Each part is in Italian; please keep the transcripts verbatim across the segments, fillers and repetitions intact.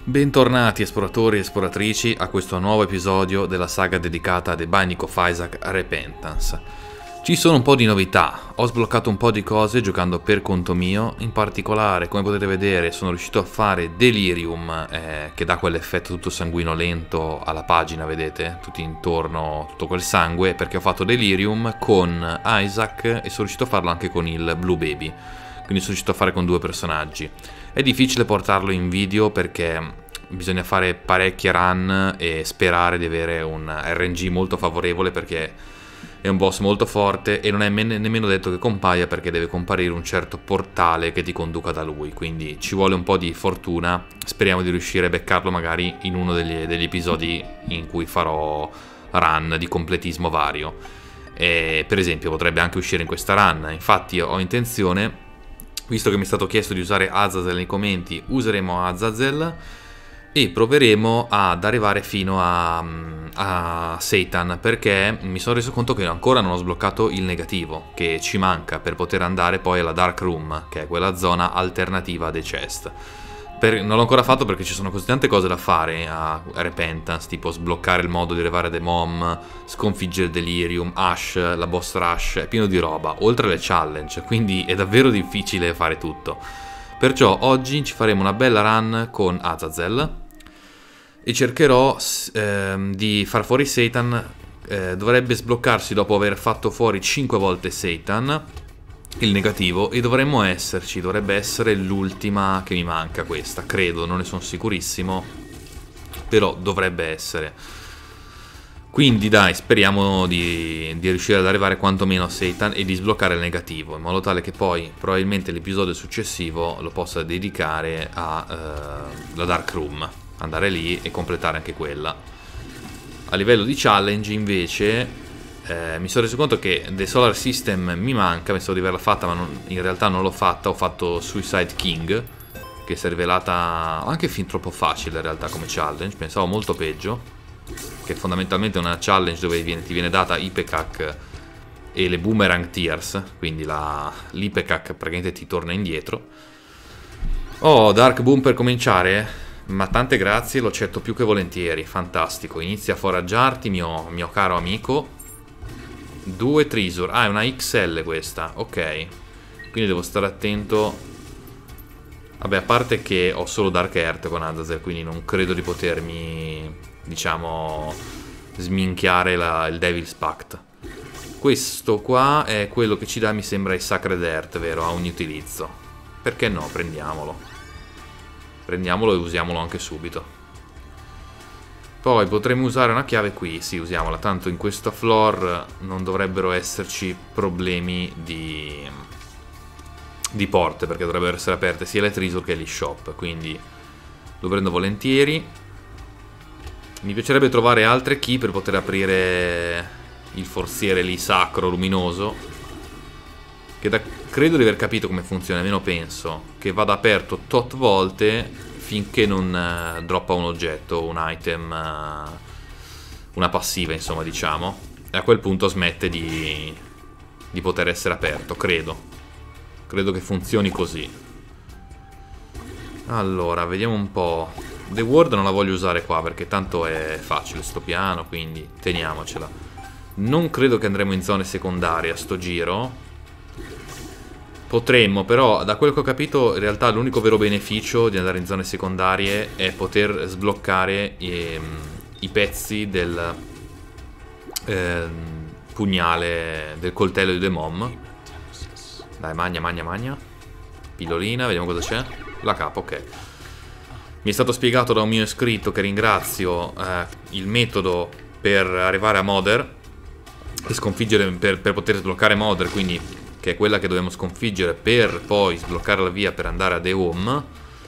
Bentornati esploratori e esploratrici a questo nuovo episodio della saga dedicata a The Binding of Isaac Repentance. Ci sono un po' di novità, ho sbloccato un po' di cose giocando per conto mio, in particolare come potete vedere sono riuscito a fare Delirium eh, che dà quell'effetto tutto sanguinolento alla pagina, vedete? Tutto intorno, tutto quel sangue, perché ho fatto Delirium con Isaac e sono riuscito a farlo anche con il Blue Baby. Quindi sono riuscito a fare con due personaggi. È difficile portarlo in video perché bisogna fare parecchie run e sperare di avere un R N G molto favorevole, perché è un boss molto forte e non è nemmeno detto che compaia, perché deve comparire un certo portale che ti conduca da lui, quindi ci vuole un po' di fortuna. Speriamo di riuscire a beccarlo magari in uno degli, degli episodi in cui farò run di completismo vario. E per esempio potrebbe anche uscire in questa run. Infatti ho intenzione, visto che mi è stato chiesto di usare Azazel nei commenti, useremo Azazel e proveremo ad arrivare fino a, a Satan, perché mi sono reso conto che ancora non ho sbloccato il negativo, che ci manca per poter andare poi alla Dark Room, che è quella zona alternativa dei chest. Per, non l'ho ancora fatto perché ci sono così tante cose da fare a Repentance, tipo sbloccare il modo di arrivare dai mom, sconfiggere Delirium, Ash, la boss rush, è pieno di roba, oltre alle challenge, quindi è davvero difficile fare tutto. Perciò oggi ci faremo una bella run con Azazel e cercherò ehm, di far fuori Satan. Eh, dovrebbe sbloccarsi dopo aver fatto fuori cinque volte Satan, il negativo, e dovremmo esserci, dovrebbe essere l'ultima che mi manca questa, credo, non ne sono sicurissimo, però dovrebbe essere. Quindi dai, speriamo di, di riuscire ad arrivare quantomeno a Satan e di sbloccare il negativo, in modo tale che poi probabilmente l'episodio successivo lo possa dedicare alla uh, Dark Room, andare lì e completare anche quella. A livello di challenge invece Eh, mi sono reso conto che The Solar System mi manca, pensavo di averla fatta ma non, in realtà non l'ho fatta. Ho fatto Suicide King, che si è rivelata anche fin troppo facile in realtà come challenge, pensavo molto peggio, che fondamentalmente è una challenge dove viene, ti viene data Ipecac e le Boomerang Tears, quindi l'Ipecac praticamente ti torna indietro. Oh, Dark Boom per cominciare? Ma tante grazie, lo accetto più che volentieri, fantastico. Inizia a foraggiarti, mio, mio caro amico. Due Treasure. Ah, è una X L questa. Ok. Quindi devo stare attento. Vabbè, a parte che ho solo Dark Earth con Azazel, quindi non credo di potermi, diciamo, sminchiare la, il Devil's Pact. Questo qua è quello che ci dà, mi sembra, il Sacred Earth, vero? Ha ogni utilizzo. Perché no? Prendiamolo. Prendiamolo e usiamolo anche subito. Poi potremmo usare una chiave qui, sì, usiamola, tanto in questo floor non dovrebbero esserci problemi di, di porte, perché dovrebbero essere aperte sia le Treasure che gli shop, quindi lo prendo volentieri. Mi piacerebbe trovare altre key per poter aprire il forziere lì sacro, luminoso, che da, credo di aver capito come funziona, almeno penso, che vada aperto tot volte finché non uh, droppa un oggetto, un item, uh, una passiva, insomma, diciamo. E a quel punto smette di, di poter essere aperto, credo. Credo che funzioni così. Allora, vediamo un po'. The Ward non la voglio usare qua perché tanto è facile sto piano, quindi teniamocela. Non credo che andremo in zone secondarie a sto giro. Potremmo, però, da quello che ho capito, in realtà l'unico vero beneficio di andare in zone secondarie è poter sbloccare i, i pezzi del eh, pugnale, del coltello di The Mom. Dai, magna, magna, magna. Pillolina, vediamo cosa c'è. La capa, ok. Mi è stato spiegato da un mio iscritto, che ringrazio, eh, il metodo per arrivare a Mother e sconfiggere, per, per poter sbloccare Mother, quindi che è quella che dobbiamo sconfiggere per poi sbloccare la via per andare a The Home.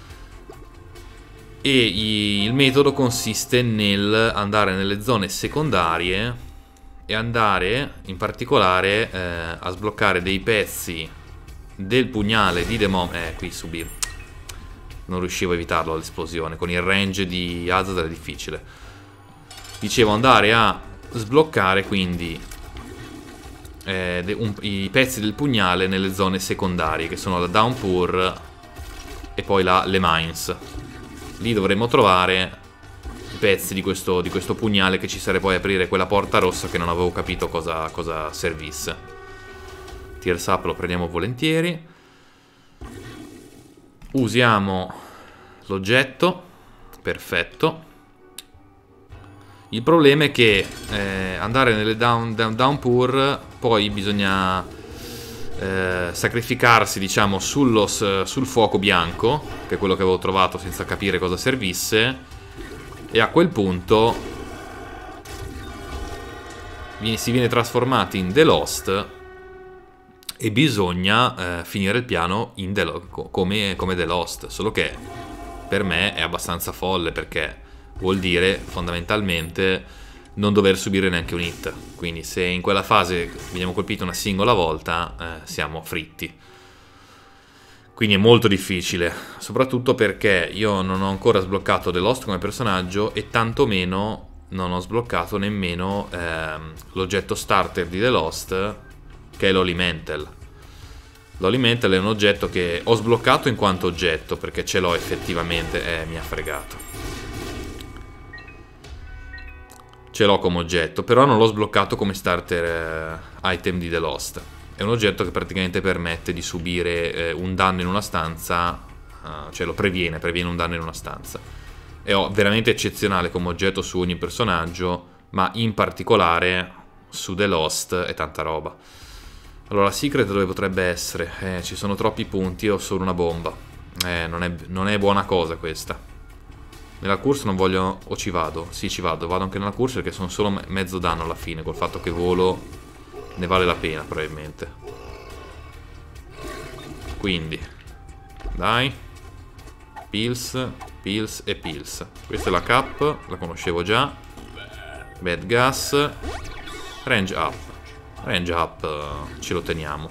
E il metodo consiste nel andare nelle zone secondarie e andare in particolare eh, a sbloccare dei pezzi del pugnale di The Mom. Eh, qui subire. Non riuscivo a evitarlo l'esplosione. Con il range di Azazel è difficile. Dicevo, andare a sbloccare quindi eh, un, i pezzi del pugnale nelle zone secondarie, che sono la Downpour e poi la Le Mines. lì dovremmo trovare i pezzi di questo, di questo pugnale che ci serve poi aprire quella porta rossa che non avevo capito cosa, cosa servisse. Tears up lo prendiamo volentieri. Usiamo l'oggetto. Perfetto. Il problema è che eh, andare nelle down, down, downpour poi bisogna eh, sacrificarsi, diciamo, sullo, sul fuoco bianco, che è quello che avevo trovato senza capire cosa servisse, e a quel punto viene, si viene trasformati in The Lost e bisogna eh, finire il piano in The, come, come The Lost, solo che per me è abbastanza folle, perché vuol dire fondamentalmente non dover subire neanche un hit. Quindi se in quella fase veniamo colpiti una singola volta, eh, siamo fritti. Quindi è molto difficile, soprattutto perché io non ho ancora sbloccato The Lost come personaggio e tantomeno non ho sbloccato nemmeno ehm, l'oggetto starter di The Lost, che è l'Olimental. L'Olimental è un oggetto che ho sbloccato in quanto oggetto, perché ce l'ho effettivamente e eh, mi ha fregato. Ce l'ho come oggetto, però non l'ho sbloccato come starter eh, item di The Lost. È un oggetto che praticamente permette di subire eh, un danno in una stanza, uh, cioè lo previene, previene un danno in una stanza. È veramente eccezionale come oggetto su ogni personaggio, ma in particolare su The Lost è tanta roba. Allora, la secret dove potrebbe essere? Eh, ci sono troppi punti e ho solo una bomba. Eh, non è, non è buona cosa questa. Nella course non voglio... o ci vado? Sì, ci vado. Vado anche nella course perché sono solo me mezzo danno alla fine. Col fatto che volo ne vale la pena probabilmente. Quindi dai. Pills, pills e pills. Questa è la cap, la conoscevo già. Bad gas. Range up. Range up uh, ce lo teniamo.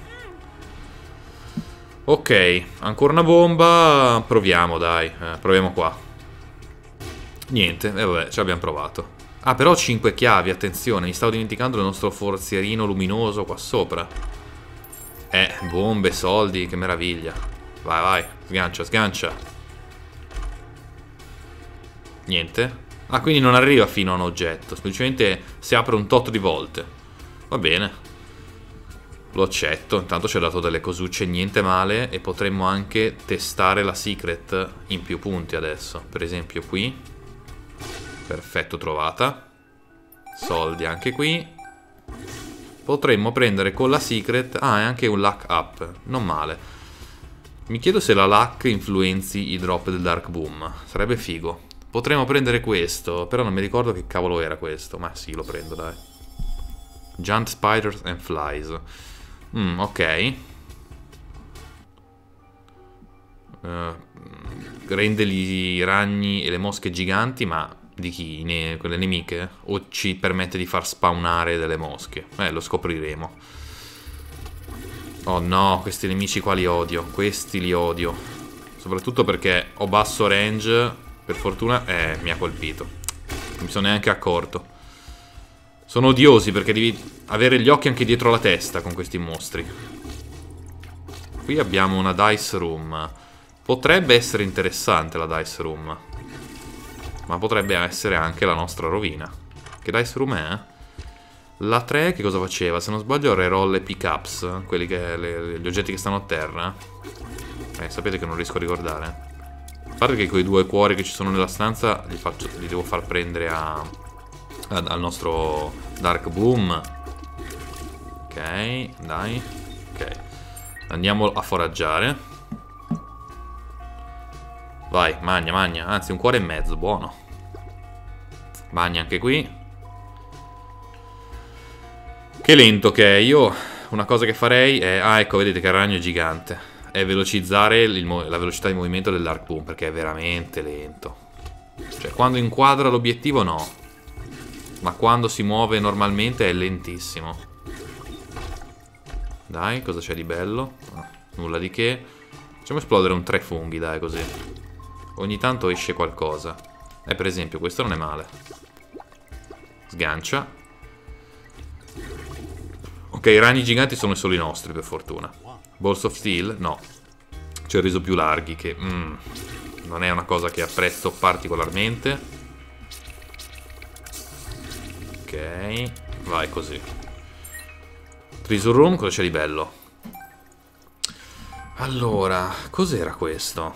Ok, ancora una bomba. Proviamo, dai. Eh, proviamo qua. Niente, e eh vabbè, ci abbiamo provato. Ah, però cinque chiavi, attenzione, mi stavo dimenticando il nostro forzierino luminoso qua sopra. Eh, bombe, soldi, che meraviglia. Vai, vai, sgancia, sgancia. Niente. Ah, quindi non arriva fino a un oggetto, semplicemente si apre un tot di volte. Va bene. Lo accetto, intanto ci ha dato delle cosucce niente male e potremmo anche testare la secret in più punti adesso. Per esempio qui. Perfetto, trovata. Soldi anche qui. Potremmo prendere con la secret... Ah, è anche un luck up. Non male. Mi chiedo se la luck influenzi i drop del Dark Boom. Sarebbe figo. Potremmo prendere questo, però non mi ricordo che cavolo era questo. Ma sì, lo prendo, dai. Giant Spiders and Flies. Mm, ok. Uh, rende i ragni e le mosche giganti, ma... Di chi? Ne quelle nemiche? O ci permette di far spawnare delle mosche? Eh, lo scopriremo. Oh no, questi nemici qua li odio. Questi li odio. Soprattutto perché ho basso range. Per fortuna, eh, mi ha colpito. Non mi sono neanche accorto. Sono odiosi perché devi avere gli occhi anche dietro la testa con questi mostri. Qui abbiamo una dice room. Potrebbe essere interessante la dice room. Ma potrebbe essere anche la nostra rovina. Che dice room è? La tre che cosa faceva? Se non sbaglio reroll e pickups. Quelli che... Le, gli oggetti che stanno a terra. Eh, sapete che non riesco a ricordare. A parte che quei due cuori che ci sono nella stanza li, faccio, li devo far prendere a, a, al nostro Dark Boom. Ok, dai. Ok. Andiamo a foraggiare. Vai, magna, magna. Anzi, un cuore e mezzo, buono. Magna anche qui. Che lento che è. Io una cosa che farei è... Ah, ecco, vedete che il ragno è gigante. È velocizzare il, la velocità di movimento del Dark Boom, perché è veramente lento. Cioè, quando inquadra l'obiettivo no. Ma quando si muove normalmente è lentissimo. Dai, cosa c'è di bello? Ah, nulla di che. Facciamo esplodere un tre funghi, dai, così. Ogni tanto esce qualcosa. Eh, per esempio, questo non è male. Sgancia. Ok, i ragni giganti sono solo i nostri, per fortuna. Balls of Steel? No. C'è il riso più larghi che... Mm, non è una cosa che apprezzo particolarmente. Ok, vai così. Treasure Room, cosa c'è di bello? Allora, cos'era questo?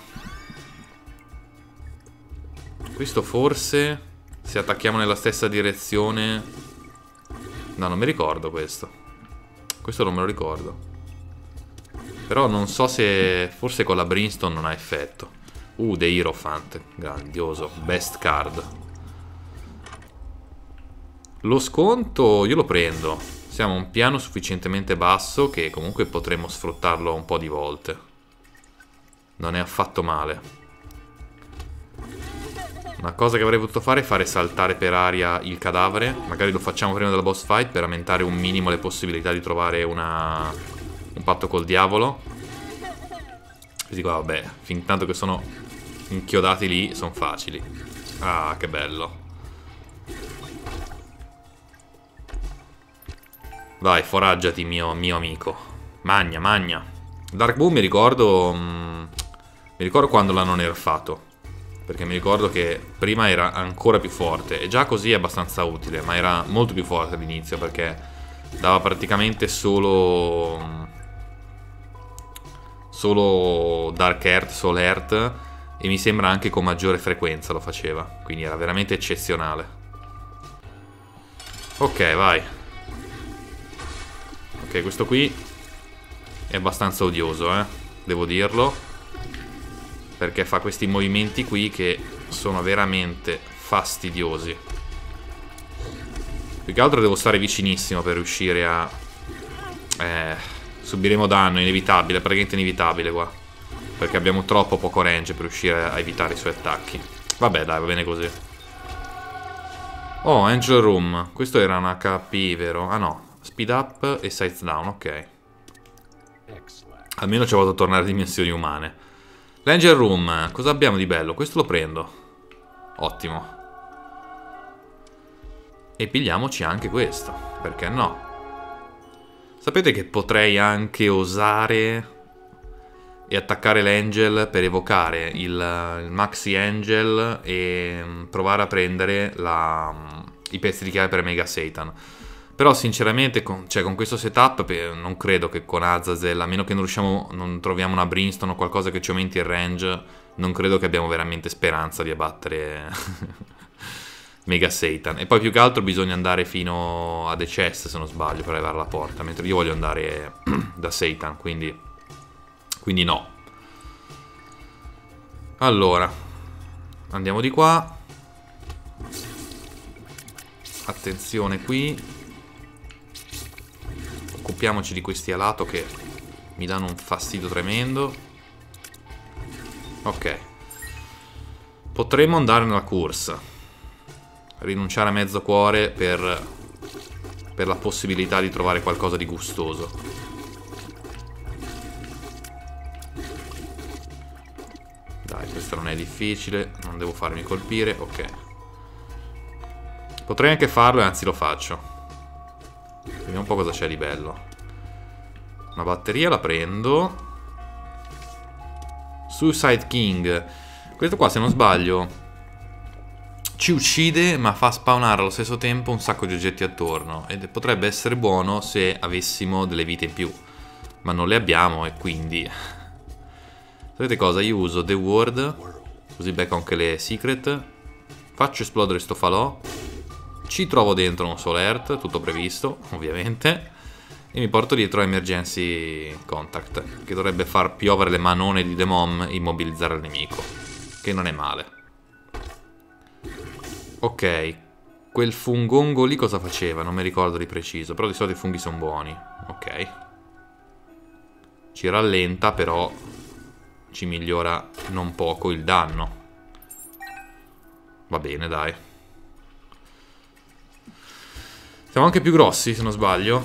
Questo forse, se attacchiamo nella stessa direzione... No, non mi ricordo questo. Questo non me lo ricordo. Però non so se... Forse con la Brimstone non ha effetto. Uh, The Hierophant. Grandioso. Best card. Lo sconto io lo prendo. Siamo a un piano sufficientemente basso che comunque potremmo sfruttarlo un po' di volte. Non è affatto male. Una cosa che avrei potuto fare è fare saltare per aria il cadavere. Magari lo facciamo prima della boss fight per aumentare un minimo le possibilità di trovare una... un patto col diavolo. Così qua, vabbè, fin tanto che sono inchiodati lì, sono facili. Ah, che bello. Vai, foraggiati, mio, mio amico. Magna, magna. Dark Boom mi ricordo... Mm, mi ricordo quando l'hanno nerfato. Perché mi ricordo che prima era ancora più forte. E già così è abbastanza utile. Ma era molto più forte all'inizio. Perché dava praticamente solo... Solo Dark Earth, Soul Earth. E mi sembra anche con maggiore frequenza lo faceva. Quindi era veramente eccezionale. Ok, vai. Ok, questo qui è abbastanza odioso, eh. Devo dirlo. Perché fa questi movimenti qui che sono veramente fastidiosi. Più che altro devo stare vicinissimo per riuscire a... Eh, subiremo danno, inevitabile, praticamente inevitabile qua. Perché abbiamo troppo poco range per riuscire a evitare i suoi attacchi. Vabbè, dai, va bene così. Oh, Angel Room. Questo era un H P, vero? Ah no. Speed up e sight down, ok. Almeno ci ho fatto tornare a dimensioni umane. L'Angel Room, cosa abbiamo di bello? Questo lo prendo. Ottimo. E pigliamoci anche questo, perché no? Sapete che potrei anche osare e attaccare l'Angel per evocare il, il Maxi Angel e provare a prendere la, i pezzi di chiave per Mega Satan. Però sinceramente con, cioè, con questo setup non credo che con Azazel, a meno che non riusciamo, non troviamo una Brimstone o qualcosa che ci aumenti il range, non credo che abbiamo veramente speranza di abbattere Mega Satan. E poi più che altro bisogna andare fino a The Chest, se non sbaglio, per arrivare alla porta, mentre io voglio andare da Satan, quindi, quindi no. Allora, andiamo di qua. Attenzione qui. Occupiamoci di questi a lato che mi danno un fastidio tremendo. Ok. Potremmo andare nella course. Rinunciare a mezzo cuore per, per la possibilità di trovare qualcosa di gustoso. Dai, questo non è difficile. Non devo farmi colpire. Ok. Potrei anche farlo e anzi lo faccio. Vediamo un po' cosa c'è di bello. Una batteria la prendo. Suicide King. Questo qua, se non sbaglio, ci uccide ma fa spawnare allo stesso tempo un sacco di oggetti attorno. Ed potrebbe essere buono se avessimo delle vite in più. Ma non le abbiamo e quindi... Sapete cosa? Io uso The Word, così becco anche le secret. Faccio esplodere sto falò. Ci trovo dentro un Soul Earth, tutto previsto, ovviamente. E mi porto dietro Emergency Contact, che dovrebbe far piovere le manone di The Mom e immobilizzare il nemico. Che non è male. Ok. Quel fungongo lì cosa faceva? Non mi ricordo di preciso, però di solito i funghi sono buoni. Ok. Ci rallenta, però ci migliora non poco il danno. Va bene, dai. Siamo anche più grossi, se non sbaglio.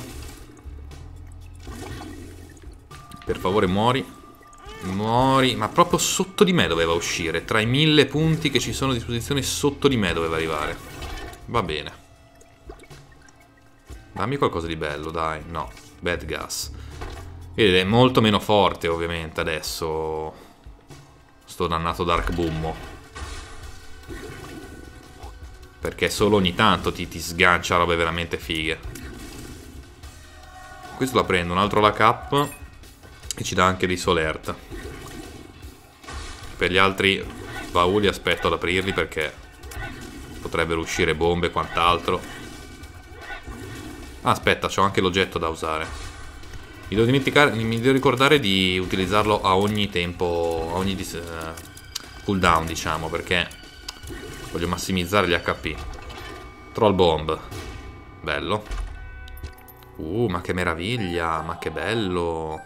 Per favore, muori. Muori. Ma proprio sotto di me doveva uscire. Tra i mille punti che ci sono a disposizione, sotto di me doveva arrivare. Va bene. Dammi qualcosa di bello, dai. No, Bad Gas. Ed è molto meno forte, ovviamente, adesso sto dannato Dark Bummo. Perché solo ogni tanto ti, ti sgancia robe veramente fighe. Questo la prendo, un altro Luck Up. E ci dà anche dei Solert. Per gli altri bauli aspetto ad aprirli perché potrebbero uscire bombe e quant'altro. Ah, aspetta, c'ho anche l'oggetto da usare. Mi devo dimenticare, mi devo ricordare di utilizzarlo a ogni tempo, a ogni uh, cooldown, diciamo, perché voglio massimizzare gli H P. Troll Bomb. Bello. Uh, ma che meraviglia, ma che bello.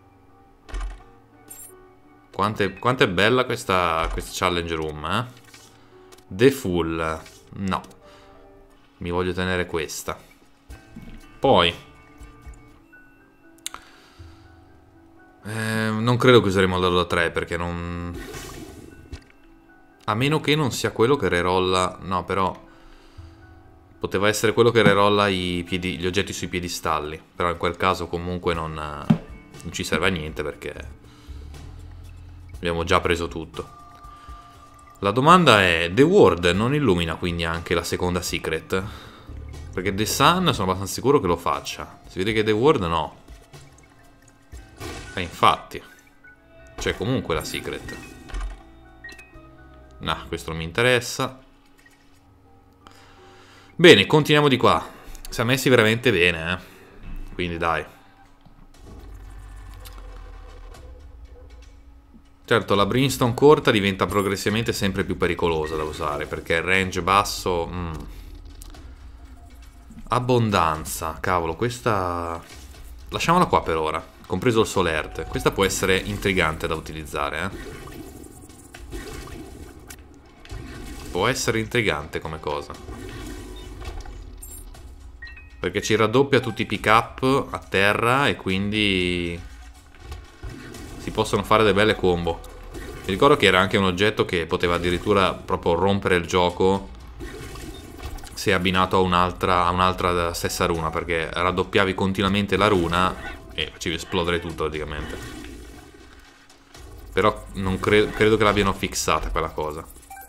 Quanto quanto è bella questa, questa challenge room, eh? The Fool. No. Mi voglio tenere questa. Poi. Eh, non credo che useremo il dado da tre perché non... A meno che non sia quello che rerolla... No, però... Poteva essere quello che rerolla i piedi, gli oggetti sui piedistalli. Però in quel caso comunque non, non ci serve a niente perché... Abbiamo già preso tutto. La domanda è: The Ward non illumina quindi anche la seconda secret? Perché The Sun sono abbastanza sicuro che lo faccia. Si vede che The Ward no. E infatti c'è comunque la secret. No, questo non mi interessa. Bene, continuiamo di qua. Siamo messi veramente bene, eh. Quindi dai. Certo, la Brimstone corta diventa progressivamente sempre più pericolosa da usare, perché il range basso... Mm. Abbondanza, cavolo, questa... Lasciamola qua per ora, compreso il Solert. Questa può essere intrigante da utilizzare, eh. Può essere intrigante come cosa. Perché ci raddoppia tutti i pick up a terra e quindi... si possono fare delle belle combo. Mi ricordo che era anche un oggetto che poteva addirittura proprio rompere il gioco se abbinato a un'altra a un'altra stessa runa, perché raddoppiavi continuamente la runa e facevi esplodere tutto praticamente. Però non cre- credo che l'abbiano fissata quella cosa.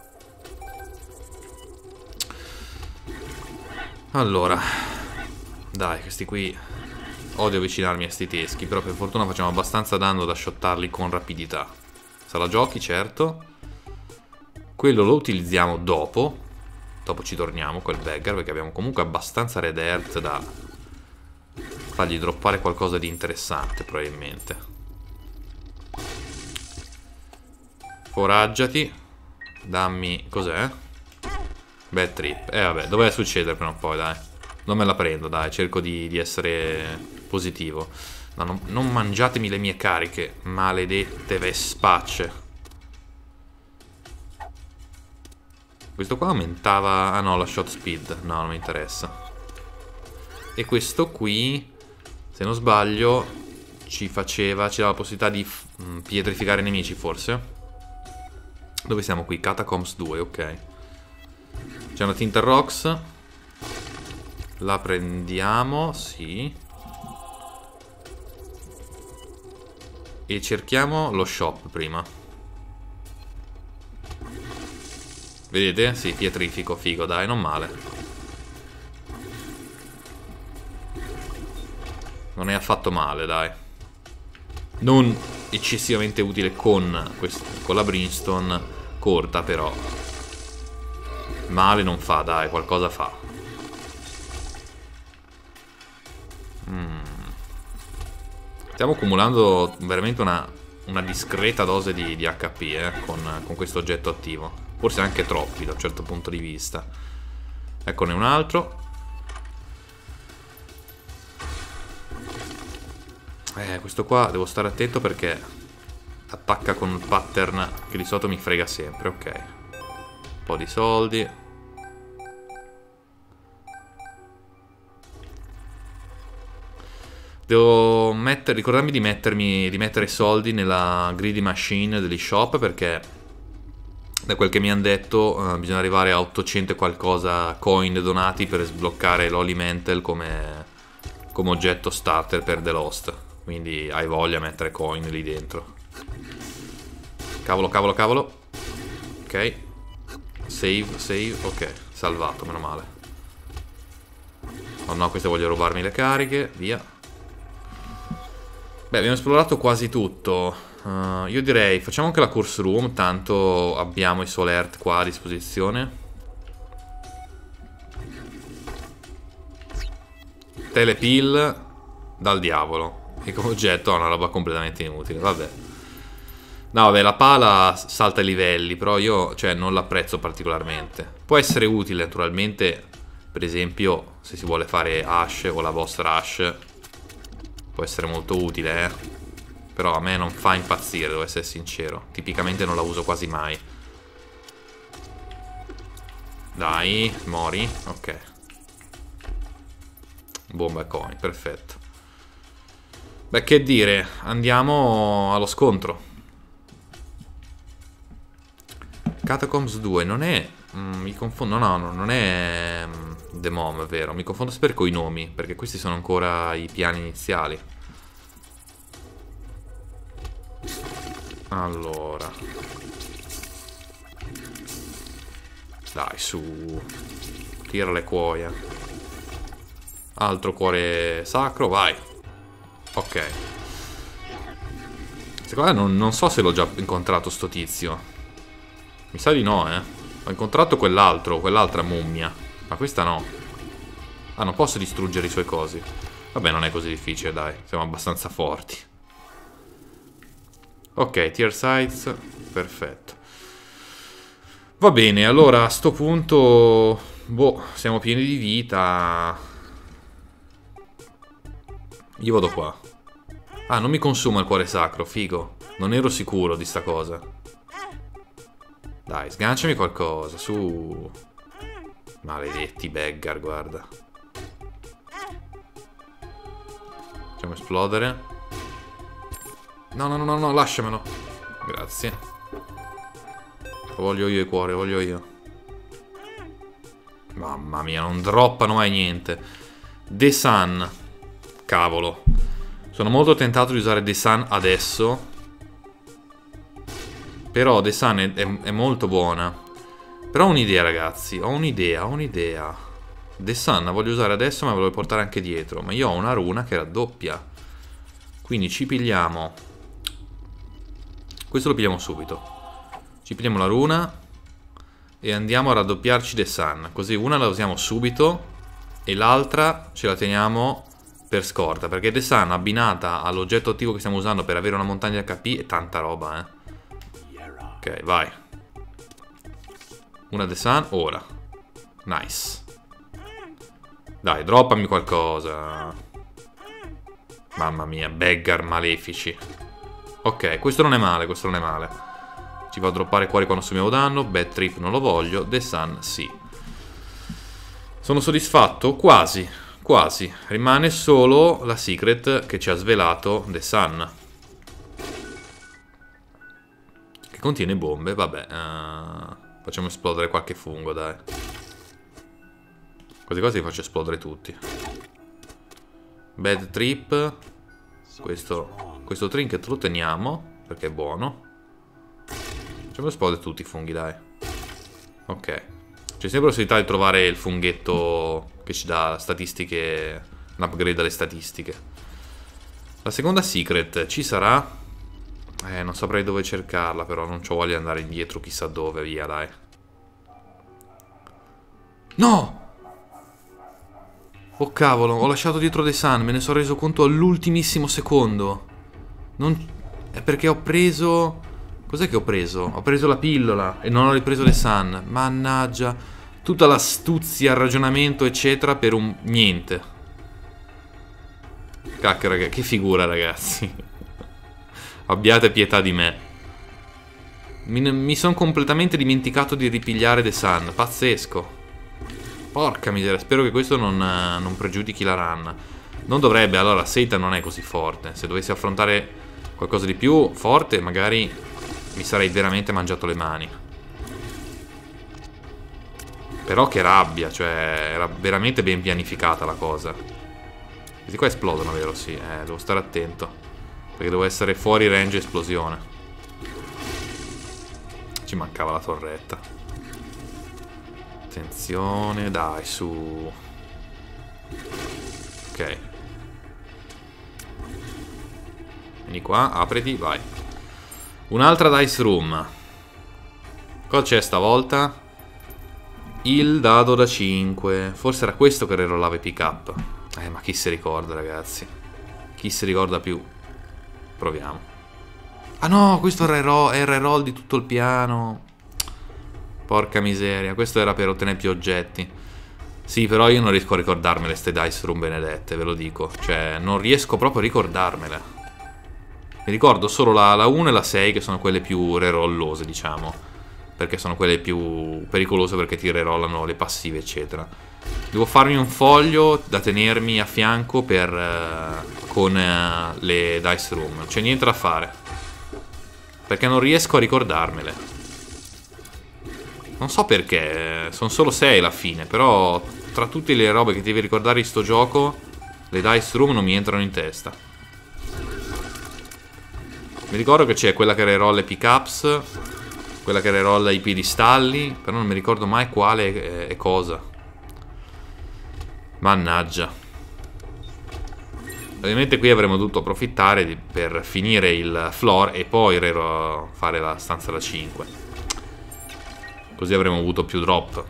Allora, dai, questi qui... Odio avvicinarmi a sti teschi, però per fortuna facciamo abbastanza danno da shottarli con rapidità. Se la giochi, certo. Quello lo utilizziamo dopo. Dopo ci torniamo, quel beggar, perché abbiamo comunque abbastanza red earth da fargli droppare qualcosa di interessante, probabilmente. Foraggiati. Dammi... cos'è? Bad trip. Eh vabbè, doveva succedere prima o poi, dai. Non me la prendo, dai, cerco di, di essere positivo. No, non, non mangiatemi le mie cariche, maledette vespacce. Questo qua aumentava... Ah no, la shot speed. No, non mi interessa. E questo qui, se non sbaglio, ci faceva... ci dava la possibilità di mh, pietrificare i nemici, forse. Dove siamo qui? Catacombs due, ok. C'è una Tinter Rocks. La prendiamo, sì. E cerchiamo lo shop prima. Vedete? Sì, pietrifico, figo, dai, non male. Non è affatto male, dai. Non eccessivamente utile con, con la Brimstone corta, però male non fa, dai, qualcosa fa. Mm. Stiamo accumulando veramente una, una discreta dose di, di H P eh, con, con questo oggetto attivo. Forse anche troppi da un certo punto di vista. Eccone un altro. Eh, questo qua devo stare attento perché attacca con un pattern che di solito mi frega sempre. Ok. Un po' di soldi. Devo mettere, ricordarmi di mettermi, di mettere soldi nella greedy machine degli shop, perché da quel che mi hanno detto uh, bisogna arrivare a ottocento e qualcosa coin donati per sbloccare l'Holy Mantle come, come oggetto starter per The Lost. Quindi hai voglia di mettere coin lì dentro. Cavolo, cavolo, cavolo. Ok. Save, save, ok. Salvato, meno male. Oh no, queste voglio rubarmi le cariche. Via. Beh, abbiamo esplorato quasi tutto. uh, Io direi facciamo anche la course room. Tanto abbiamo i soul earth qua a disposizione. Telepill dal diavolo. E come oggetto ha una roba completamente inutile. Vabbè. No, vabbè, la pala salta i livelli, però io, cioè, non l'apprezzo particolarmente. Può essere utile, naturalmente, per esempio, se si vuole fare Ash o la boss rush. Può essere molto utile, eh. Però a me non fa impazzire, devo essere sincero. Tipicamente non la uso quasi mai. Dai, mori. Ok. Bomba e coin, perfetto. Beh, che dire, andiamo allo scontro. Catacombs due non è... Mm, mi confondo, no, no, non è mm, The Mom, è vero. Mi confondo sempre con i nomi, perché questi sono ancora i piani iniziali. Allora. Dai, su. Tira le cuoia. Altro cuore sacro, vai. Ok. Secondo me non, non so se l'ho già incontrato sto tizio. Mi sa di no, eh. Ho incontrato quell'altro, quell'altra mummia. Ma questa no. Ah, non posso distruggere i suoi cosi. Vabbè, non è così difficile, dai. Siamo abbastanza forti. Ok, tier sites. Perfetto. Va bene, allora a sto punto... Boh, siamo pieni di vita. Io vado qua. Ah, non mi consuma il cuore sacro, figo. Non ero sicuro di sta cosa. Dai, sganciami qualcosa, su. Maledetti beggar, guarda. Facciamo esplodere. No, no, no, no, no, lasciamelo. Grazie. Lo voglio io il cuore, lo voglio io. Mamma mia, non droppano mai niente. The Sun. Cavolo. Sono molto tentato di usare The Sun adesso. Però The Sun è, è, è molto buona. Però ho un'idea, ragazzi. Ho un'idea, ho un'idea. The Sun la voglio usare adesso, ma la voglio portare anche dietro. Ma io ho una runa che raddoppia. Quindi ci pigliamo. Questo lo pigliamo subito. Ci pigliamo la runa e andiamo a raddoppiarci The Sun. Così una la usiamo subito e l'altra ce la teniamo per scorta. Perché The Sun abbinata all'oggetto attivo che stiamo usando per avere una montagna H P è tanta roba, eh. Ok, vai. Una The Sun, ora. Nice. Dai, droppami qualcosa. Mamma mia, beggar malefici. Ok, questo non è male, questo non è male. Ci va a droppare cuori quando assumiamo danno. Bad Trip non lo voglio. The Sun, sì. Sono soddisfatto? Quasi, quasi. Rimane solo la secret che ci ha svelato The Sun. Che contiene bombe, vabbè. Uh, facciamo esplodere qualche fungo, dai. Quasi quasi li faccio esplodere tutti. Bad Trip. Questo, questo trinket lo teniamo, perché è buono. Facciamo esplodere tutti i funghi, dai. Ok. C'è sempre la possibilità di trovare il funghetto che ci dà statistiche, un upgrade alle statistiche. La seconda secret ci sarà? Eh, non saprei dove cercarla, però non c'ho voglia di andare indietro chissà dove, via, dai. No! Oh cavolo, ho lasciato dietro The Sun, me ne sono reso conto all'ultimissimo secondo. Non... È perché ho preso... Cos'è che ho preso? Ho preso la pillola e non ho ripreso The Sun. Mannaggia. Tutta l'astuzia, il ragionamento, eccetera, per un niente. Cacchio, ragazzi, che figura, ragazzi. Abbiate pietà di me. Mi, mi sono completamente dimenticato di ripigliare The Sun. Pazzesco. Porca miseria. Spero che questo non, non pregiudichi la run. Non dovrebbe. Allora Satan non è così forte. Se dovessi affrontare qualcosa di più forte, magari mi sarei veramente mangiato le mani. Però che rabbia. Cioè era veramente ben pianificata la cosa. Questi qua esplodono, vero? Sì, eh, devo stare attento. Perché devo essere fuori range esplosione. Ci mancava la torretta. Attenzione, dai, su. Ok. Vieni qua, apriti, vai. Un'altra dice room. Cosa c'è stavolta? Il dado da cinque. Forse era questo che rerollava i pick up. Eh, ma chi si ricorda, ragazzi? Chi si ricorda più? Proviamo. Ah no, questo è il reroll di tutto il piano. Porca miseria. Questo era per ottenere più oggetti. Sì, però io non riesco a ricordarmele ste dice room benedette, ve lo dico. Cioè, non riesco proprio a ricordarmele. Mi ricordo solo la, la uno e la sei, che sono quelle più rerollose, diciamo. Perché sono quelle più pericolose, perché ti rerollano le passive, eccetera. Devo farmi un foglio da tenermi a fianco per uh, con uh, le dice room. Non c'è niente da fare, perché non riesco a ricordarmele. Non so perché. Sono solo sei alla fine. Però tra tutte le robe che ti devi ricordare di sto gioco, le dice room non mi entrano in testa. Mi ricordo che c'è quella che rerolla i pick-ups, quella che rerolla i piedistalli, però non mi ricordo mai quale è cosa. Mannaggia. Ovviamente qui avremmo dovuto approfittare di, per finire il floor e poi fare la stanza da cinque. Così avremmo avuto più drop.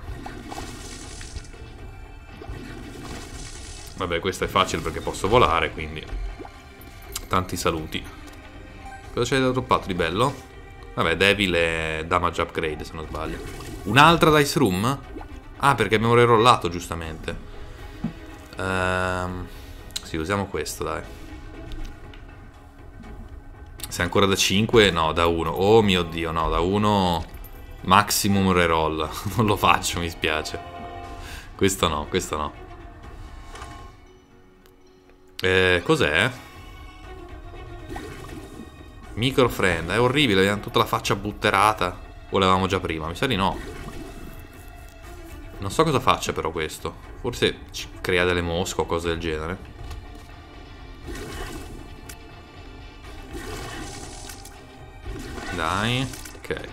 Vabbè, questo è facile perché posso volare, quindi tanti saluti. Cosa c'è da droppato di bello? Vabbè, Devil e Damage Upgrade, se non sbaglio. Un'altra dice room? Ah, perché abbiamo rerollato, giustamente. Ehm... Sì, usiamo questo, dai. Se è ancora da cinque, no, da uno. Oh mio Dio, no, da uno maximum reroll. Non lo faccio, mi spiace. Questo no, questo no. Eh, cos'è? Micro friend, è orribile, abbiamo tutta la faccia butterata. O l'avevamo già prima? Mi sa di no. Non so cosa faccia però questo. Forse crea delle mosche o cose del genere. Dai, ok.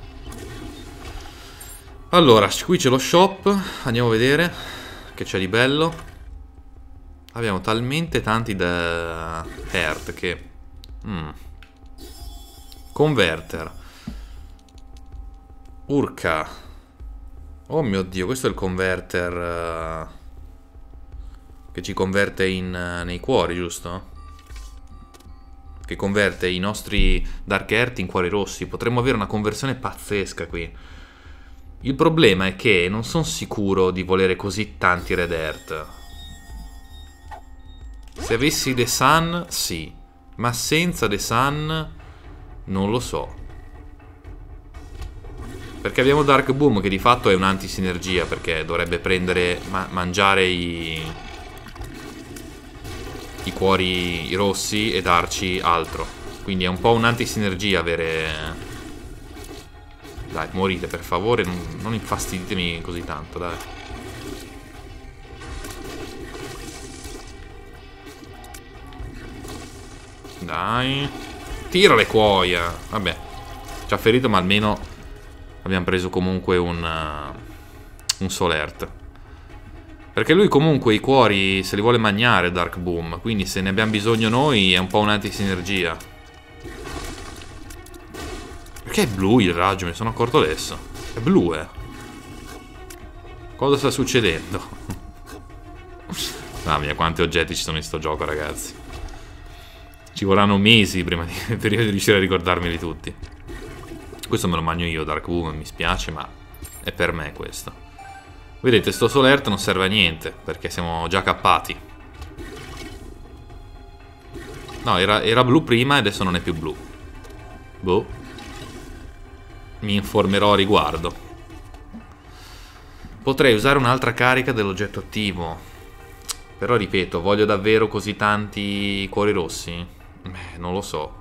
Allora, qui c'è lo shop. Andiamo a vedere che c'è di bello. Abbiamo talmente tanti da Heart che... Mm. Converter. Urca. Oh mio Dio, questo è il converter uh, che ci converte in, uh, nei cuori, giusto? Che converte i nostri Dark Earth in cuori rossi. Potremmo avere una conversione pazzesca qui. Il problema è che non sono sicuro di volere così tanti Red Earth. Se avessi The Sun, sì. Ma senza The Sun... non lo so. Perché abbiamo Dark Boom, che di fatto è un'antisinergia, perché dovrebbe prendere, ma mangiare i i cuori i rossi e darci altro. Quindi è un po' un'antisinergia avere... Dai, morite per favore, non, non infastiditemi così tanto, dai. Dai. Tira le cuoia. Vabbè, ci ha ferito, ma almeno abbiamo preso comunque un uh, un Solert. Perché lui comunque i cuori se li vuole mangiare, Dark Boom. Quindi se ne abbiamo bisogno noi è un po' un'antisinergia. Perché è blu il raggio? Mi sono accorto adesso. È blu, eh. Cosa sta succedendo? Mamma mia, quanti oggetti ci sono in sto gioco, ragazzi. Ci vorranno mesi prima di, per riuscire a ricordarmeli tutti. Questo me lo mangio io, Dark Boom, mi spiace, ma è per me questo. Vedete, sto Solert non serve a niente, perché siamo già cappati. No, era, era blu prima e adesso non è più blu. Boh. Mi informerò a riguardo. Potrei usare un'altra carica dell'oggetto attivo. Però, ripeto, voglio davvero così tanti cuori rossi? Beh, non lo so.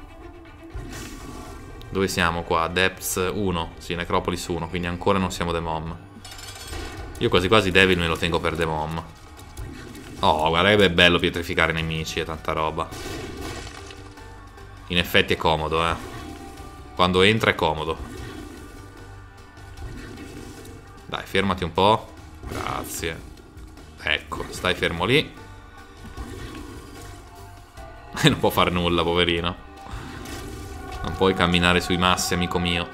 Dove siamo qua? Depths uno. Sì, Necropolis uno, quindi ancora non siamo The Mom. Io quasi quasi Devil me lo tengo per The Mom. Oh, guarda che è bello pietrificare i nemici e tanta roba. In effetti è comodo, eh. Quando entra è comodo. Dai, fermati un po'. Grazie. Ecco, stai fermo lì. E non può fare nulla, poverino. Non puoi camminare sui massi, amico mio.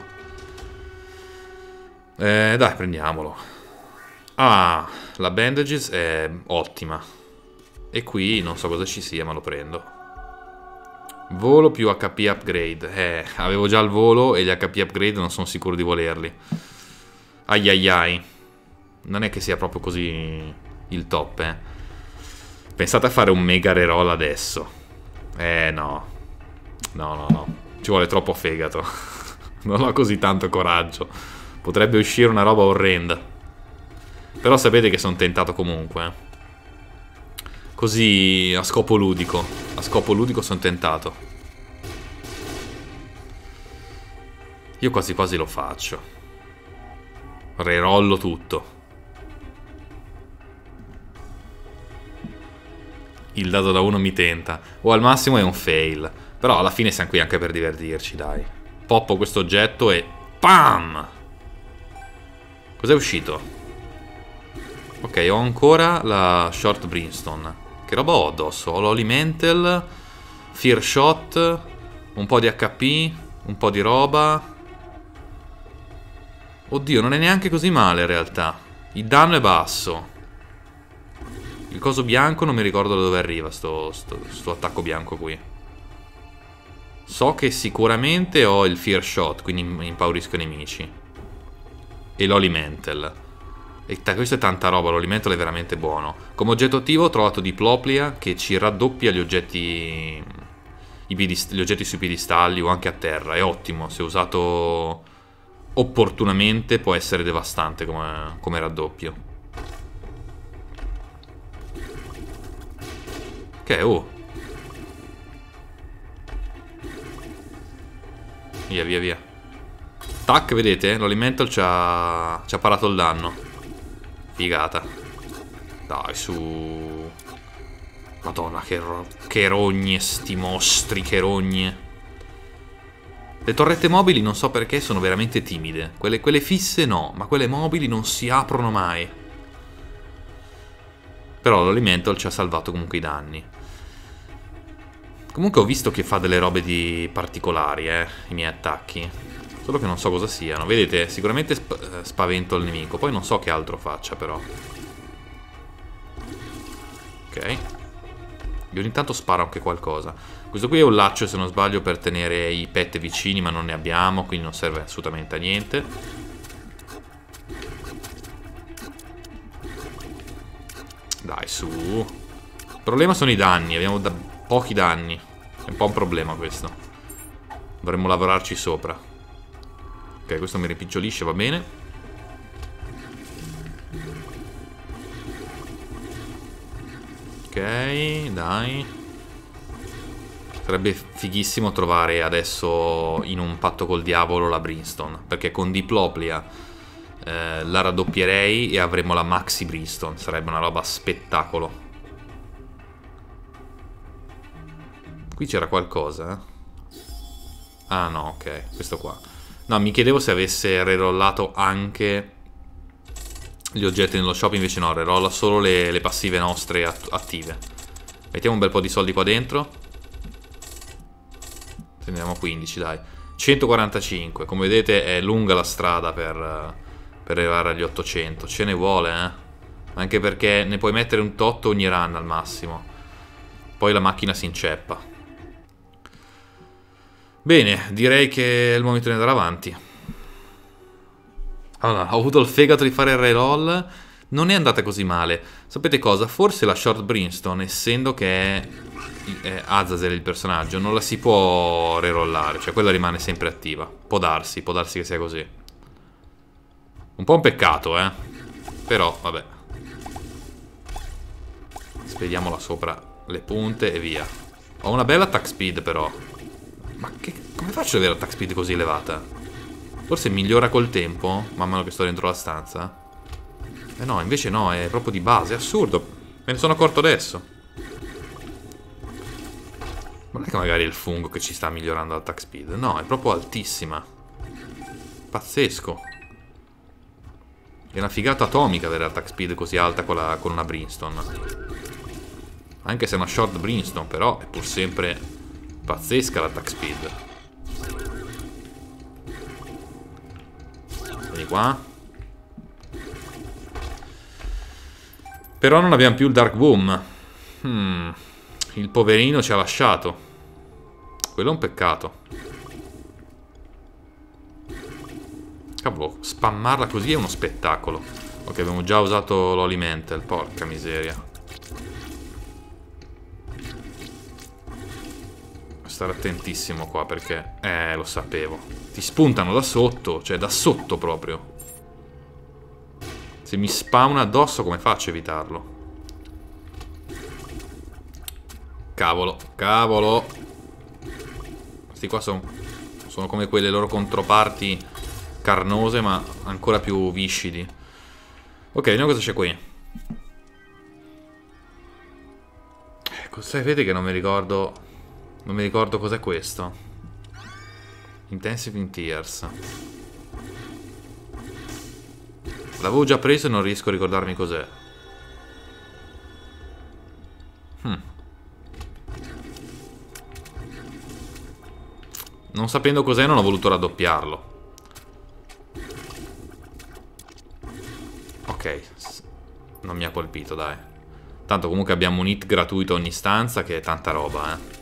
Eh, dai, prendiamolo. Ah, la bandages è ottima. E qui non so cosa ci sia, ma lo prendo. Volo più H P upgrade. Eh, avevo già il volo e gli H P upgrade non sono sicuro di volerli. Ai ai ai. Non è che sia proprio così il top, eh. Pensate a fare un mega reroll adesso. Eh, no. No, no, no. Ci vuole troppo fegato. Non ho così tanto coraggio. Potrebbe uscire una roba orrenda. Però sapete che sono tentato comunque, eh. Così a scopo ludico. A scopo ludico sono tentato. Io quasi quasi lo faccio. Rerollo tutto. Il dado da uno mi tenta. O al massimo è un fail. Però alla fine siamo qui anche per divertirci, dai. Poppo questo oggetto e... Pam! Cos'è uscito? Ok, ho ancora la Short Brimstone. Che roba ho addosso? Ho l'Holy Mantle, Fear Shot, un po' di H P, un po' di roba. Oddio, non è neanche così male in realtà. Il danno è basso. Il coso bianco non mi ricordo da dove arriva sto, sto, sto attacco bianco qui. So che sicuramente ho il Fear Shot, quindi impaurisco i nemici. E l'Holy Mantle. E questo è tanta roba, l'Holy Mantle è veramente buono. Come oggetto attivo ho trovato Diploplia che ci raddoppia gli oggetti, i gli oggetti sui piedistalli o anche a terra. È ottimo, se usato opportunamente può essere devastante come, come raddoppio. Ok, oh. Via, via, via. Tac, vedete? L'Holy Mantle ci ha, ci ha parato il danno. Figata. Dai, su. Madonna, che, ro che rogne sti mostri, che rogne. Le torrette mobili non so perché sono veramente timide. Quelle, quelle fisse no, ma quelle mobili non si aprono mai. Però l'Elemental ci ha salvato comunque i danni. Comunque ho visto che fa delle robe di particolari, eh, i miei attacchi. Solo che non so cosa siano. Vedete, sicuramente sp spavento il nemico. Poi non so che altro faccia, però. Ok. E ogni tanto sparo anche qualcosa. Questo qui è un laccio, se non sbaglio, per tenere i pet vicini, ma non ne abbiamo, quindi non serve assolutamente a niente. Dai, su. Il problema sono i danni. Abbiamo da pochi danni. È un po' un problema questo. Dovremmo lavorarci sopra. Ok, questo mi rimpicciolisce, va bene. Ok, dai. Sarebbe fighissimo trovare adesso in un patto col diavolo la Brimstone, perché con Diploplia eh, la raddoppierei e avremo la Maxi Brimstone. Sarebbe una roba spettacolo. Qui c'era qualcosa, eh? Ah no, ok, questo qua. No, mi chiedevo se avesse rerollato anche gli oggetti nello shop, invece no, rerolla solo le, le passive nostre att attive. Mettiamo un bel po' di soldi qua dentro. Prendiamo quindici, dai. centoquarantacinque, come vedete è lunga la strada per, per arrivare agli ottocento. Ce ne vuole, eh. Anche perché ne puoi mettere un tot ogni run al massimo. Poi la macchina si inceppa. Bene, direi che è il momento di andare avanti. Allora, ho avuto il fegato di fare il reroll. Non è andata così male. Sapete cosa? Forse la Short Brimstone, essendo che è, è Azazel il personaggio, non la si può rerollare. Cioè quella rimane sempre attiva. Può darsi, può darsi che sia così. Un po' un peccato, eh. Però, vabbè. Spediamola sopra le punte e via. Ho una bella attack speed però. Ma che, come faccio ad avere attack speed così elevata? Forse migliora col tempo, man mano che sto dentro la stanza. Eh no, invece no, è proprio di base, è assurdo. Me ne sono accorto adesso. Non è che magari è il fungo che ci sta migliorando l'attack speed. No, è proprio altissima. Pazzesco. È una figata atomica avere attack speed così alta con, la, con una Brimstone. Anche se è una short Brimstone, però è pur sempre pazzesca l'attack speed. Vieni qua. Però non abbiamo più il Dark Boom. Hmm. Il poverino ci ha lasciato. Quello è un peccato. Cavolo, spammarla così è uno spettacolo. Ok, abbiamo già usato l'Olimental, porca miseria. Stare attentissimo qua perché... Eh, lo sapevo. Ti spuntano da sotto, cioè da sotto proprio. Se mi spawna addosso come faccio a evitarlo? Cavolo, cavolo. Questi qua sono, sono come quelle loro controparti carnose ma ancora più viscidi. Ok, vediamo cosa c'è qui. Cos'è? Vedi che non mi ricordo. Non mi ricordo cos'è questo. Intensive in Tears. L'avevo già preso e non riesco a ricordarmi cos'è. Hmm. Non sapendo cos'è non ho voluto raddoppiarlo. Ok, non mi ha colpito, dai. Tanto comunque abbiamo un hit gratuito ogni stanza, che è tanta roba, eh.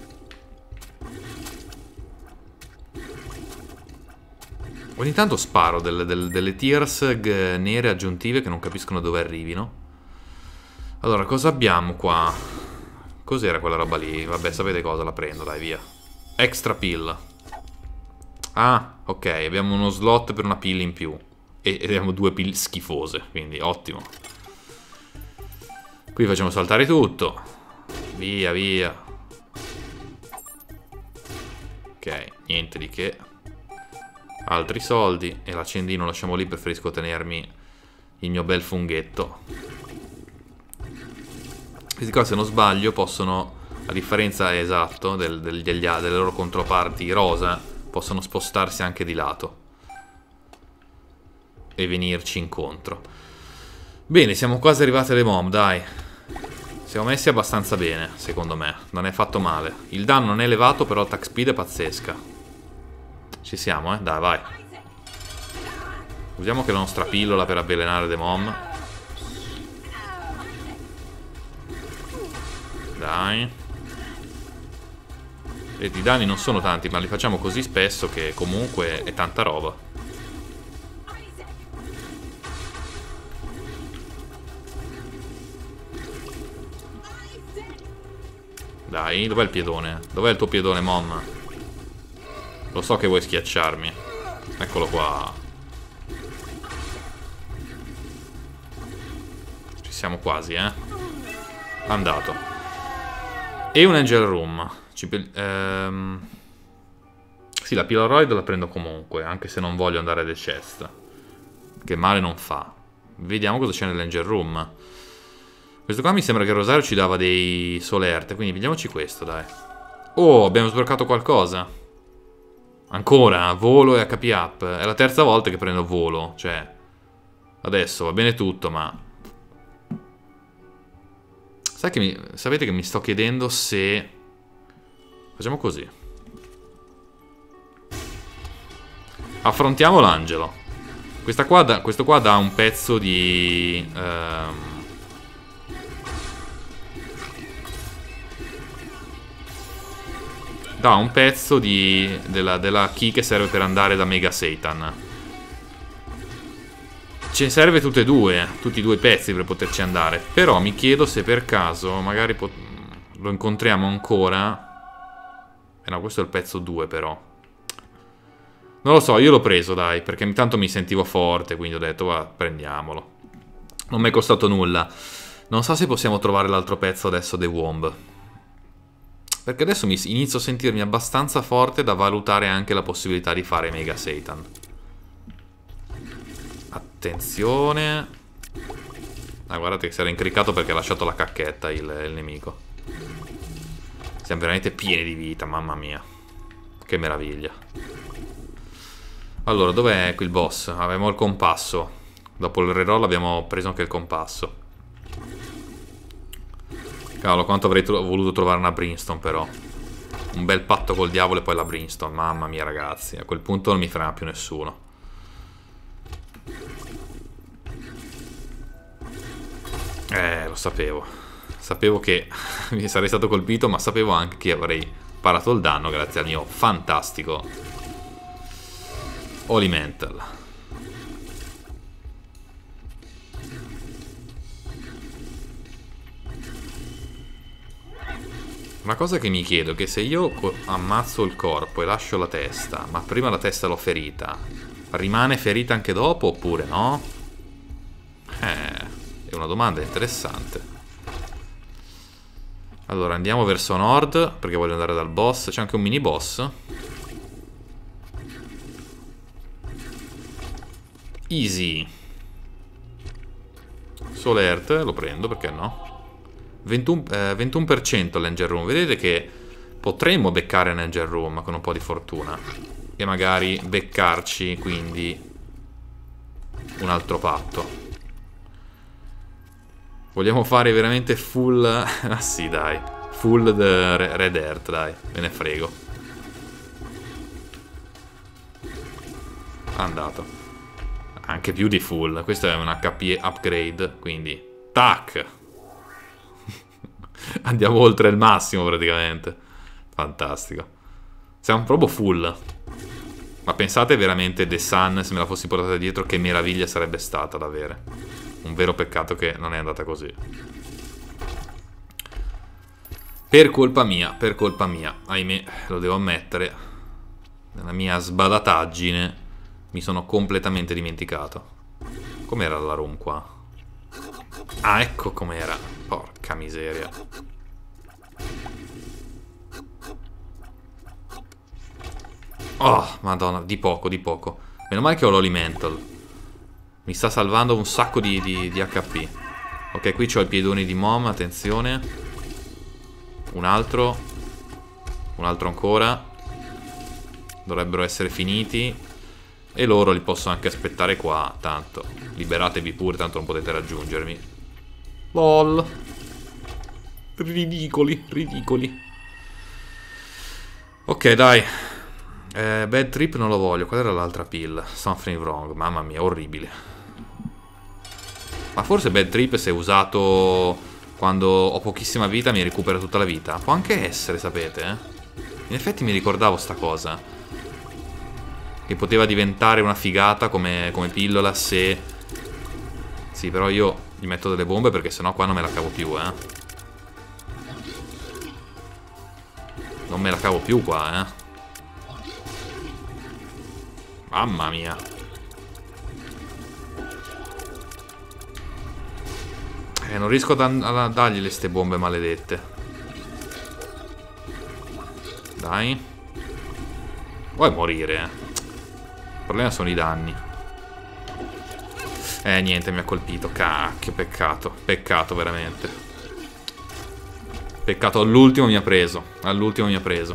Ogni tanto sparo delle, delle, delle tears nere aggiuntive che non capiscono dove arrivino. Allora, cosa abbiamo qua? Cos'era quella roba lì? Vabbè, sapete cosa? La prendo, dai, via. Extra pill. Ah, ok, abbiamo uno slot per una pill in più. E abbiamo due pill schifose, quindi ottimo. Qui facciamo saltare tutto. Via, via. Ok, niente di che. Altri soldi. E l'accendino lasciamo lì, preferisco tenermi il mio bel funghetto. Questi qua, se non sbaglio, possono, a differenza, esatto, del, del, degli, delle loro controparti rosa, possono spostarsi anche di lato e venirci incontro. Bene, siamo quasi arrivati alle mom, dai. Siamo messi abbastanza bene, secondo me. Non è fatto male. Il danno non è elevato, però l'attack speed è pazzesca. Ci siamo, eh? Dai, vai. Usiamo che la nostra pillola per avvelenare le mom. Dai. Vedi, i danni non sono tanti, ma li facciamo così spesso che comunque è tanta roba. Dai, dov'è il piedone? Dov'è il tuo piedone, mom? Lo so che vuoi schiacciarmi. Eccolo qua. Ci siamo quasi, eh. Andato. E un Angel Room. Ci, ehm... Sì, la Polaroid la prendo comunque, anche se non voglio andare alle chest. Che male non fa. Vediamo cosa c'è nell'Angel Room. Questo qua mi sembra che il rosario ci dava dei solerte, quindi vediamoci questo, dai. Oh, abbiamo sbloccato qualcosa. Ancora, volo e H P up. È la terza volta che prendo volo, cioè... Adesso va bene tutto, ma... Sai che mi... Sapete che mi sto chiedendo se... Facciamo così. Affrontiamo l'angelo. Questa qua da... Questo qua dà un pezzo di... Ehm... dà un pezzo di, della, della key che serve per andare da Mega Satan. Ce ne serve tutte e due, tutti e due i pezzi per poterci andare. Però mi chiedo se per caso magari lo incontriamo ancora. Eh no, questo è il pezzo due però. Non lo so, io l'ho preso, dai, perché intanto mi sentivo forte, quindi ho detto, va, prendiamolo. Non mi è costato nulla. Non so se possiamo trovare l'altro pezzo adesso dei Womb. Perché adesso mi inizio a sentirmi abbastanza forte da valutare anche la possibilità di fare Mega Satan. Attenzione. Ah, guardate che si era incaricato perché ha lasciato la cacchetta il, il nemico. Siamo veramente pieni di vita, mamma mia. Che meraviglia. Allora, dov'è qui il boss? Avevamo il compasso. Dopo il reroll abbiamo preso anche il compasso. Cavolo, quanto avrei tro voluto trovare una Brimstone però. Un bel patto col diavolo e poi la Brimstone. Mamma mia ragazzi, a quel punto non mi frena più nessuno. Eh, lo sapevo. Sapevo che mi sarei stato colpito, ma sapevo anche che avrei parato il danno grazie al mio fantastico Elemental. Una cosa che mi chiedo è che se io ammazzo il corpo e lascio la testa, ma prima la testa l'ho ferita, rimane ferita anche dopo oppure no? Eh, è una domanda interessante. Allora andiamo verso nord perché voglio andare dal boss. C'è anche un mini boss. Easy. Soul Earth, lo prendo perché no? ventuno, eh, ventuno per cento l'Angel Room. Vedete che potremmo beccare l'Angel Room con un po' di fortuna e magari beccarci quindi un altro patto. Vogliamo fare veramente full... ah sì dai, full the Red Earth, dai, me ne frego. Andato. Anche più di full. Questo è un H P upgrade, quindi tac. Andiamo oltre il massimo praticamente. Fantastico. Siamo proprio full. Ma pensate veramente The Sun, se me la fossi portata dietro, che meraviglia sarebbe stata da avere. Un vero peccato che non è andata così. Per colpa mia, per colpa mia. Ahimè, lo devo ammettere. Nella mia sbadataggine mi sono completamente dimenticato. Com'era la room qua? Ah, ecco com'era. Porca miseria. Oh, madonna, di poco, di poco. Meno male che ho l'Elemental. Mi sta salvando un sacco di, di, di H P. Ok, qui c'ho i piedoni di Mom, attenzione. Un altro. Un altro ancora. Dovrebbero essere finiti. E loro li posso anche aspettare qua. Tanto, liberatevi pure, tanto non potete raggiungermi. LOL. Ridicoli, ridicoli. Ok, dai. Eh, Bad Trip non lo voglio. Qual era l'altra pill? Something Wrong. Mamma mia, orribile. Ma forse Bad Trip, se usato quando ho pochissima vita, mi recupera tutta la vita. Può anche essere, sapete, eh? In effetti mi ricordavo sta cosa, che poteva diventare una figata come, come pillola se... Sì, però io gli metto delle bombe perché sennò qua non me la cavo più, eh. Non me la cavo più qua, eh. Mamma mia. Eh, non riesco a, a dargli le ste bombe maledette. Dai. Vuoi morire, eh. Il problema sono i danni. Eh, niente, mi ha colpito. Cacchio, peccato. Peccato, veramente. Peccato, all'ultimo mi ha preso. All'ultimo mi ha preso.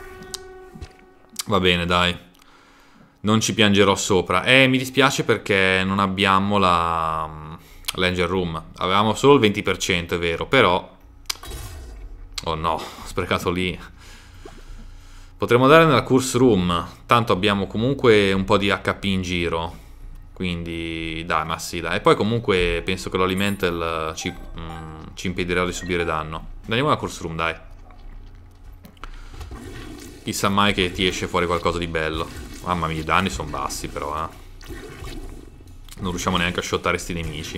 Va bene, dai. Non ci piangerò sopra. Eh, mi dispiace perché non abbiamo la... l'Angel Room. Avevamo solo il venti per cento, è vero. Però... oh no, ho sprecato lì. Potremmo andare nella Curse Room. Tanto abbiamo comunque un po' di H P in giro. Quindi... dai, ma sì, dai. E poi comunque penso che l'Elemental ci, mm, ci impedirà di subire danno. Andiamo alla Curse Room, dai. Chissà mai che ti esce fuori qualcosa di bello. Mamma mia, i danni sono bassi però, eh. Non riusciamo neanche a shottare sti nemici.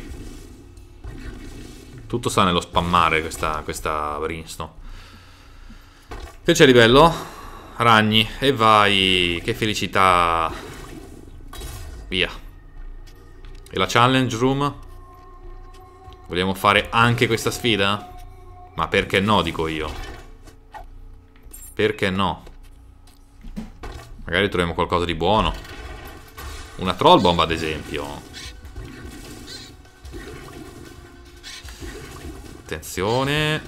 Tutto sta nello spammare questa, questa Brimstone. Che c'è livello? Ragni. E vai. Che felicità. Via. E la challenge room? Vogliamo fare anche questa sfida? Ma perché no, dico io. Perché no? Magari troviamo qualcosa di buono. Una troll bomb, ad esempio. Attenzione.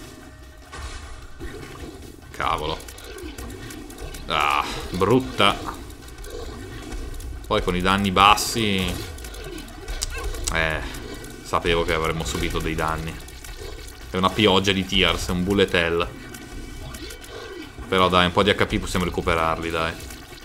Cavolo. Ah, brutta. Poi con i danni bassi Eh, sapevo che avremmo subito dei danni. È una pioggia di tears, è un bullet hell. Però dai, un po' di H P possiamo recuperarli, dai.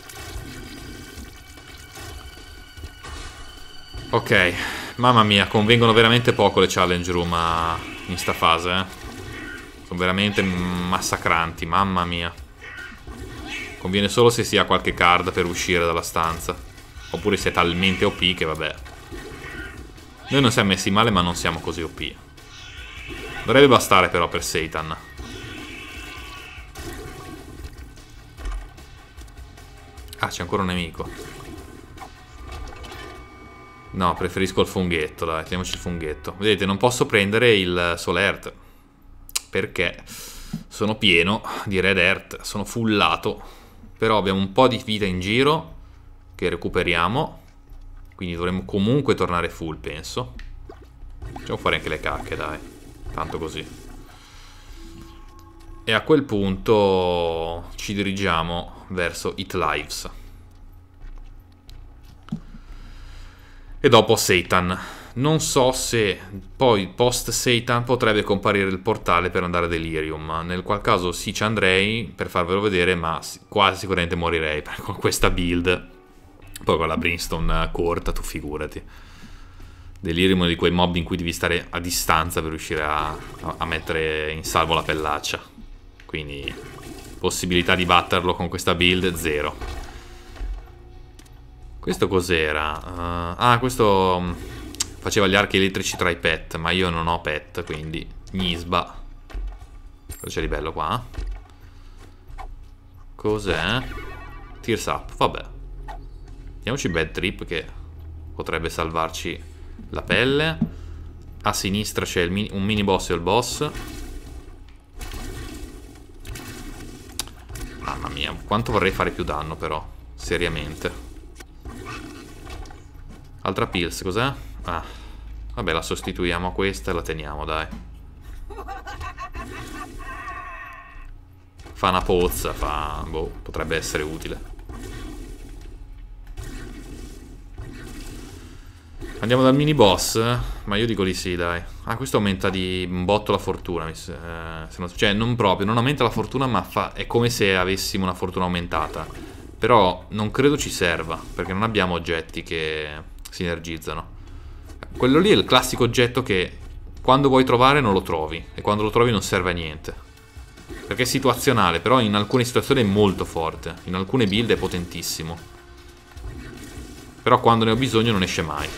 Ok, mamma mia, convengono veramente poco le challenge room a... in sta fase, eh. Sono veramente massacranti, mamma mia. Conviene solo se si ha qualche card per uscire dalla stanza. Oppure si è talmente O P che vabbè. Noi non siamo messi male, ma non siamo così O P. Dovrebbe bastare però per Satan. Ah, c'è ancora un nemico. No, preferisco il funghetto, dai, teniamoci il funghetto. Vedete, non posso prendere il Soul Earth perché sono pieno di Red Earth, sono fullato. Però abbiamo un po' di vita in giro che recuperiamo, quindi dovremmo comunque tornare full, penso. Facciamo fare anche le cacche, dai, tanto così. E a quel punto ci dirigiamo verso It Lives. E dopo Satan. Non so se poi post Satan potrebbe comparire il portale per andare a Delirium, nel qual caso sì ci andrei per farvelo vedere, ma quasi sicuramente morirei con questa build. Poi con la Brimstone corta, tu figurati. Delirium è uno di quei mob in cui devi stare a distanza per riuscire a, a mettere in salvo la pellaccia. Quindi possibilità di batterlo con questa build zero. Questo cos'era? Uh, ah, questo um, faceva gli archi elettrici tra i pet, ma io non ho pet, quindi Nisba. Cosa c'è di bello qua? Cos'è? Tears Up, vabbè. Diamoci Bad Trip che potrebbe salvarci la pelle. A sinistra c'è mini, un mini boss e il boss. Mamma mia, quanto vorrei fare più danno però, seriamente. Altra pills, cos'è? Ah, vabbè, la sostituiamo a questa e la teniamo, dai. Fa una pozza, fa... boh, potrebbe essere utile. Andiamo dal mini boss? Ma io dico di sì, dai. Ah, questo aumenta di un botto la fortuna. Mi se... Eh, se non... Cioè, non proprio, non aumenta la fortuna, ma fa... è come se avessimo una fortuna aumentata. Però non credo ci serva, perché non abbiamo oggetti che sinergizzano. Quello lì è il classico oggetto che quando vuoi trovare non lo trovi, e quando lo trovi non serve a niente. Perché è situazionale, però in alcune situazioni è molto forte. In alcune build è potentissimo. Però quando ne ho bisogno non esce mai.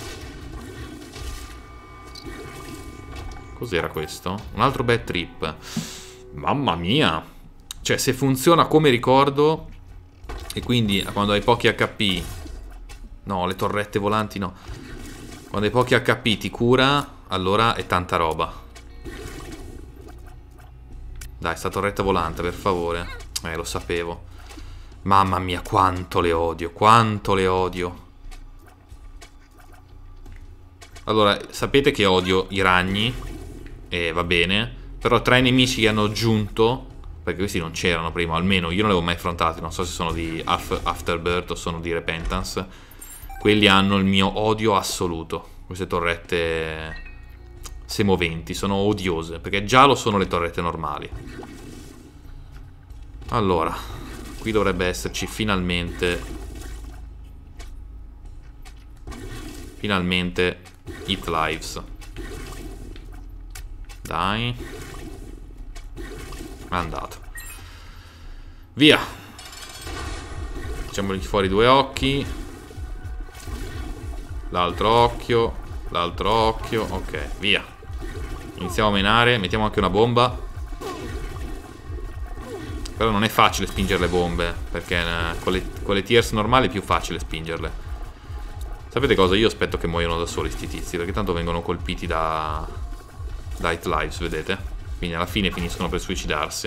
Cos'era questo? Un altro bad trip. Mamma mia! Cioè, se funziona come ricordo, e quindi quando hai pochi H P... No, le torrette volanti no. Quando hai pochi H P ti cura, allora è tanta roba. Dai, sta torretta volante, per favore. Eh, lo sapevo. Mamma mia, quanto le odio, quanto le odio. Allora, sapete che odio i ragni, e va bene, però tra i nemici che hanno aggiunto, perché questi non c'erano prima, almeno io non li avevo mai affrontati, non so se sono di Afterbirth o sono di Repentance, quelli hanno il mio odio assoluto. Queste torrette semoventi sono odiose, perché già lo sono le torrette normali. Allora, qui dovrebbe esserci finalmente Finalmente It Lives. Dai. È andato. Via. Facciamogli fuori due occhi. L'altro occhio. L'altro occhio. Ok, via. Iniziamo a menare. Mettiamo anche una bomba. Però non è facile spingere le bombe, perché eh, con, le, con le tears normali è più facile spingerle. Sapete cosa? Io aspetto che muoiono da soli sti tizi, perché tanto vengono colpiti da da It Lives, vedete? Quindi alla fine finiscono per suicidarsi.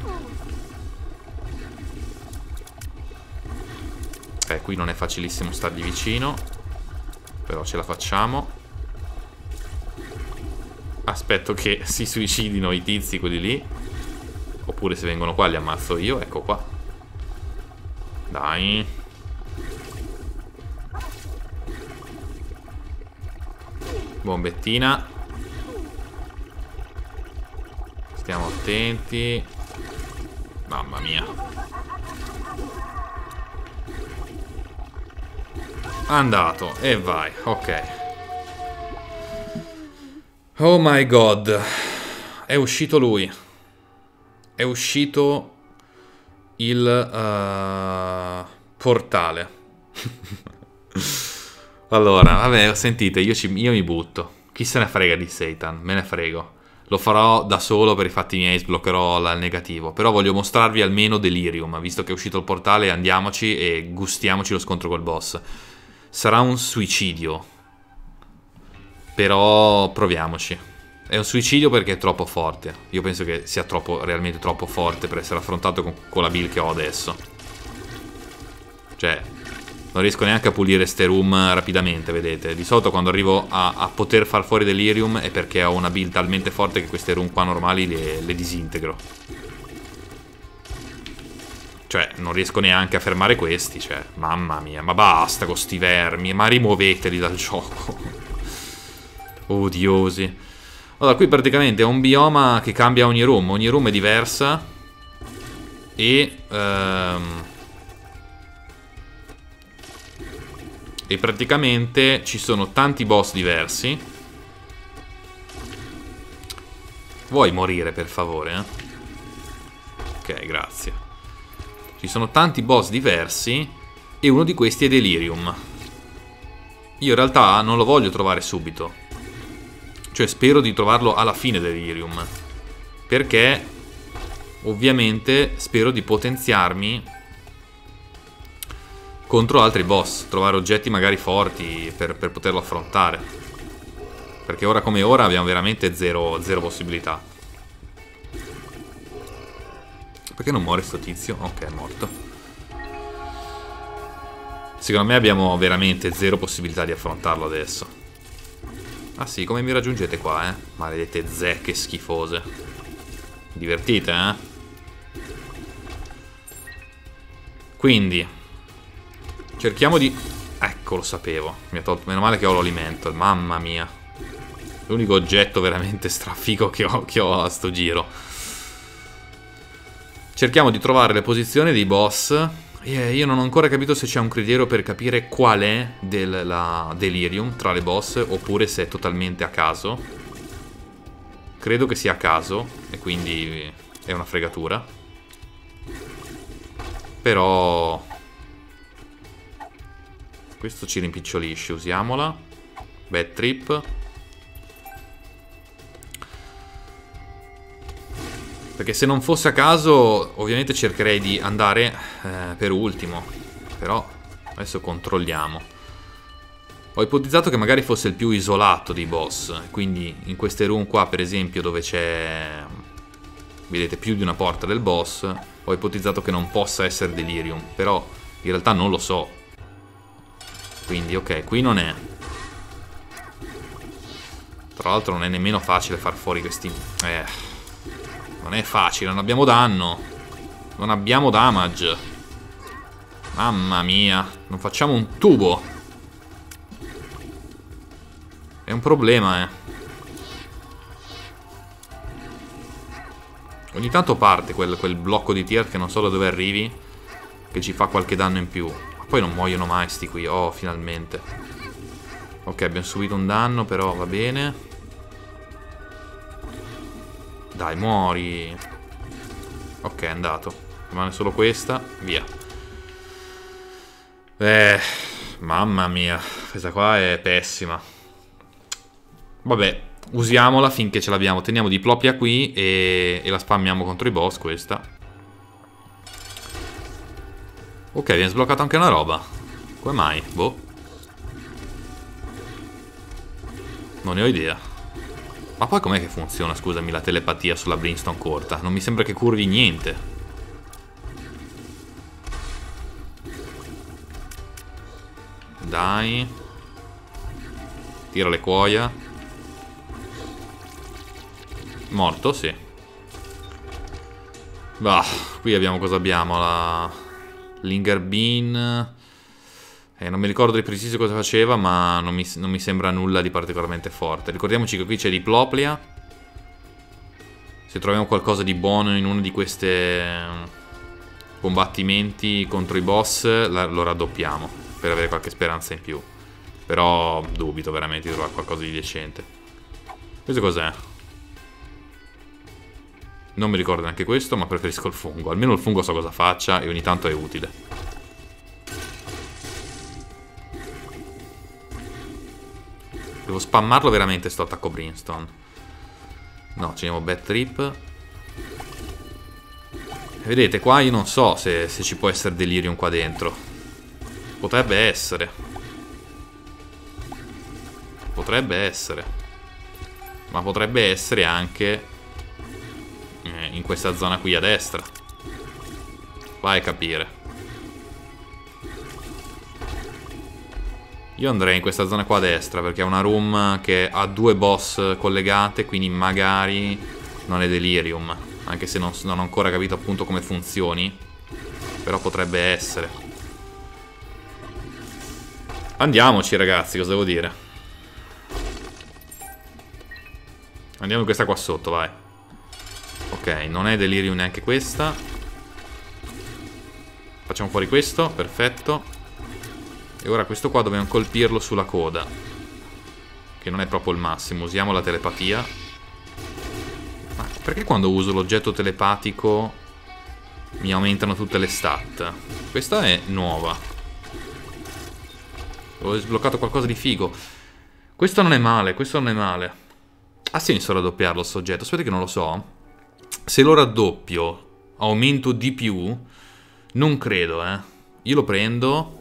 Ok, qui non è facilissimo stargli vicino, però ce la facciamo. Aspetto che si suicidino i tizi, quelli lì. Oppure se vengono qua li ammazzo io. Ecco qua. Dai. Bombettina. Stiamo attenti. Mamma mia. Andato. E vai. Ok. Oh my god. È uscito lui. È uscito il uh, portale. Allora, vabbè, sentite, io, ci, io mi butto. Chi se ne frega di Satan? Me ne frego. Lo farò da solo per i fatti miei, sbloccherò il negativo. Però voglio mostrarvi almeno Delirium. Visto che è uscito il portale, andiamoci e gustiamoci lo scontro col boss. Sarà un suicidio. Però proviamoci. È un suicidio perché è troppo forte. Io penso che sia troppo, realmente troppo forte per essere affrontato con, con la build che ho adesso. Cioè, non riesco neanche a pulire ste room rapidamente, vedete. Di solito quando arrivo a, a poter far fuori Delirium è perché ho una build talmente forte che queste room qua normali le, le disintegro. Cioè, non riesco neanche a fermare questi, cioè, mamma mia. Ma basta con sti vermi, ma rimuoveteli dal gioco. Odiosi. Allora, qui praticamente è un bioma che cambia ogni room. Ogni room è diversa. E... Um, e praticamente ci sono tanti boss diversi. Vuoi morire, per favore? Eh? Ok, grazie. Ci sono tanti boss diversi. E uno di questi è Delirium. Io in realtà non lo voglio trovare subito. Cioè spero di trovarlo alla fine Delirium. Perché ovviamente spero di potenziarmi contro altri boss. Trovare oggetti magari forti per, per poterlo affrontare. Perché ora come ora abbiamo veramente zero, zero possibilità. Perché non muore sto tizio? Ok, è morto. Secondo me abbiamo veramente zero possibilità di affrontarlo adesso. Ah sì, come mi raggiungete qua, eh? Maledette zecche schifose. Divertite, eh? Quindi cerchiamo di... Ecco, lo sapevo. Mi ha tolto... Meno male che ho l'alimento. Mamma mia. L'unico oggetto veramente strafigo che ho, che ho a sto giro. Cerchiamo di trovare le posizioni dei boss. E io non ho ancora capito se c'è un criterio per capire qual è del, la Delirium tra le boss, oppure se è totalmente a caso. Credo che sia a caso, e quindi è una fregatura. Però questo ci rimpicciolisce, usiamola. Bad trip. Perché se non fosse a caso, ovviamente cercherei di andare eh, per ultimo. Però adesso controlliamo. Ho ipotizzato che magari fosse il più isolato dei boss. Quindi in queste room qua, per esempio, dove c'è, vedete, più di una porta del boss, ho ipotizzato che non possa essere Delirium. Però in realtà non lo so. Quindi ok, qui non è. Tra l'altro non è nemmeno facile far fuori questi... Eh... Non è facile, non abbiamo danno. Non abbiamo damage. Mamma mia. Non facciamo un tubo. È un problema, eh. Ogni tanto parte quel, quel blocco di tier che non so da dove arrivi, che ci fa qualche danno in più. Ma poi non muoiono mai sti qui. Oh, finalmente. Ok, abbiamo subito un danno, però va bene. Dai, muori. Ok, è andato. Rimane solo questa. Via. Eh, mamma mia. Questa qua è pessima. Vabbè, usiamola finché ce l'abbiamo. Teniamo diplopia qui e, e la spammiamo contro i boss, questa. Ok, viene sbloccata anche una roba. Come mai? Boh. Non ne ho idea. Ma poi com'è che funziona, scusami, la telepatia sulla Brimstone corta? Non mi sembra che curvi niente. Dai. Tira le cuoia. Morto, sì. Bah, qui abbiamo cosa abbiamo? La... Linger Bean. Eh, non mi ricordo di preciso cosa faceva, ma non mi, non mi sembra nulla di particolarmente forte. Ricordiamoci che qui c'è Diploplia. Se troviamo qualcosa di buono in uno di questi combattimenti contro i boss, la, lo raddoppiamo per avere qualche speranza in più. Però dubito veramente di trovare qualcosa di decente. Questo cos'è? Non mi ricordo neanche questo, ma preferisco il fungo. Almeno il fungo so cosa faccia e ogni tanto è utile. Devo spammarlo veramente sto attacco Brimstone. No, ciniamo Bad Trip. Vedete, qua io non so se, se ci può essere Delirium qua dentro. Potrebbe essere. Potrebbe essere. Ma potrebbe essere anche eh, in questa zona qui a destra. Vai a capire. Io andrei in questa zona qua a destra perché è una room che ha due boss collegate, quindi magari non è Delirium. Anche se non, non ho ancora capito appunto come funzioni. Però potrebbe essere. Andiamoci ragazzi, cosa devo dire? Andiamo in questa qua sotto, vai. Ok, non è Delirium neanche questa. Facciamo fuori questo, perfetto. E ora questo qua dobbiamo colpirlo sulla coda, che non è proprio il massimo. Usiamo la telepatia. Ma perché quando uso l'oggetto telepatico mi aumentano tutte le stat? Questa è nuova. Ho sbloccato qualcosa di figo. Questo non è male, questo non è male. Ha senso raddoppiarlo sto oggetto? Aspetta che non lo so. Se lo raddoppio aumento di più? Non credo, eh. Io lo prendo.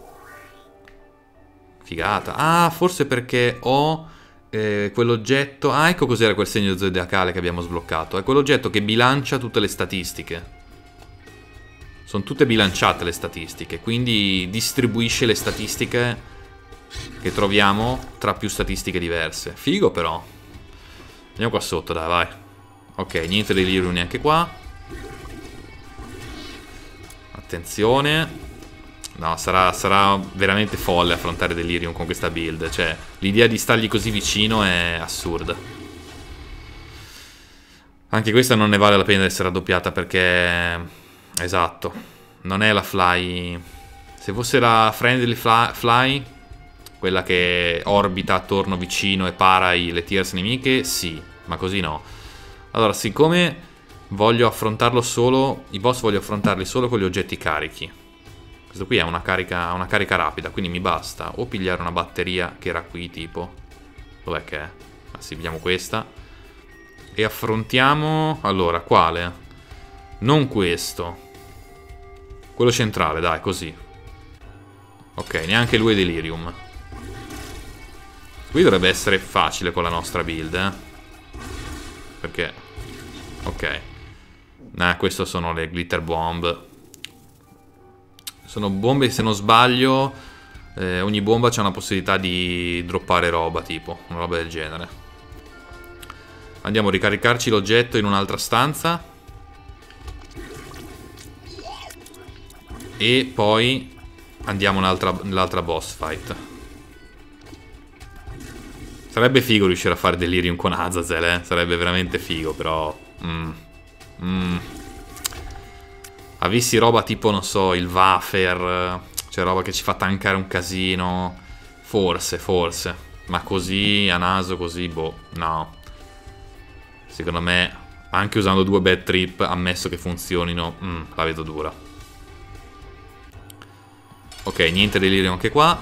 Figata. Ah, forse perché ho eh, quell'oggetto. Ah, ecco cos'era quel segno zodiacale che abbiamo sbloccato. È quell'oggetto che bilancia tutte le statistiche. Sono tutte bilanciate le statistiche, quindi distribuisce le statistiche che troviamo tra più statistiche diverse. Figo però. Andiamo qua sotto, dai, vai. Ok, niente Delirium neanche qua. Attenzione. No, sarà, sarà veramente folle affrontare Delirium con questa build. Cioè, l'idea di stargli così vicino è assurda. Anche questa non ne vale la pena di essere raddoppiata perché... Esatto. Non è la fly... Se fosse la friendly fly, fly quella che orbita attorno vicino e para i, le tiers nemiche, sì. Ma così no. Allora, siccome voglio affrontarlo solo... I boss voglio affrontarli solo con gli oggetti carichi. Questo qui è una carica, una carica rapida, quindi mi basta o pigliare una batteria che era qui tipo. Dov'è che è? Ah sì, pigliamo questa. E affrontiamo... Allora, quale? Non questo. Quello centrale, dai, così. Ok, neanche lui è Delirium. Qui dovrebbe essere facile con la nostra build, eh. Perché... Ok. Nah, questo sono le glitter bomb. Sono bombe, se non sbaglio, eh, ogni bomba c'ha una possibilità di droppare roba, tipo, una roba del genere. Andiamo a ricaricarci l'oggetto in un'altra stanza. E poi andiamo nell'altra boss fight. Sarebbe figo riuscire a fare Delirium con Azazel, eh? Sarebbe veramente figo, però... Mm. Mm. Avessi roba tipo, non so, il Wafer, cioè roba che ci fa tankare un casino. Forse, forse. Ma così, a naso, così, boh, no. Secondo me, anche usando due Bad Trip, ammesso che funzionino, mm, la vedo dura. Ok, niente Delirium anche qua.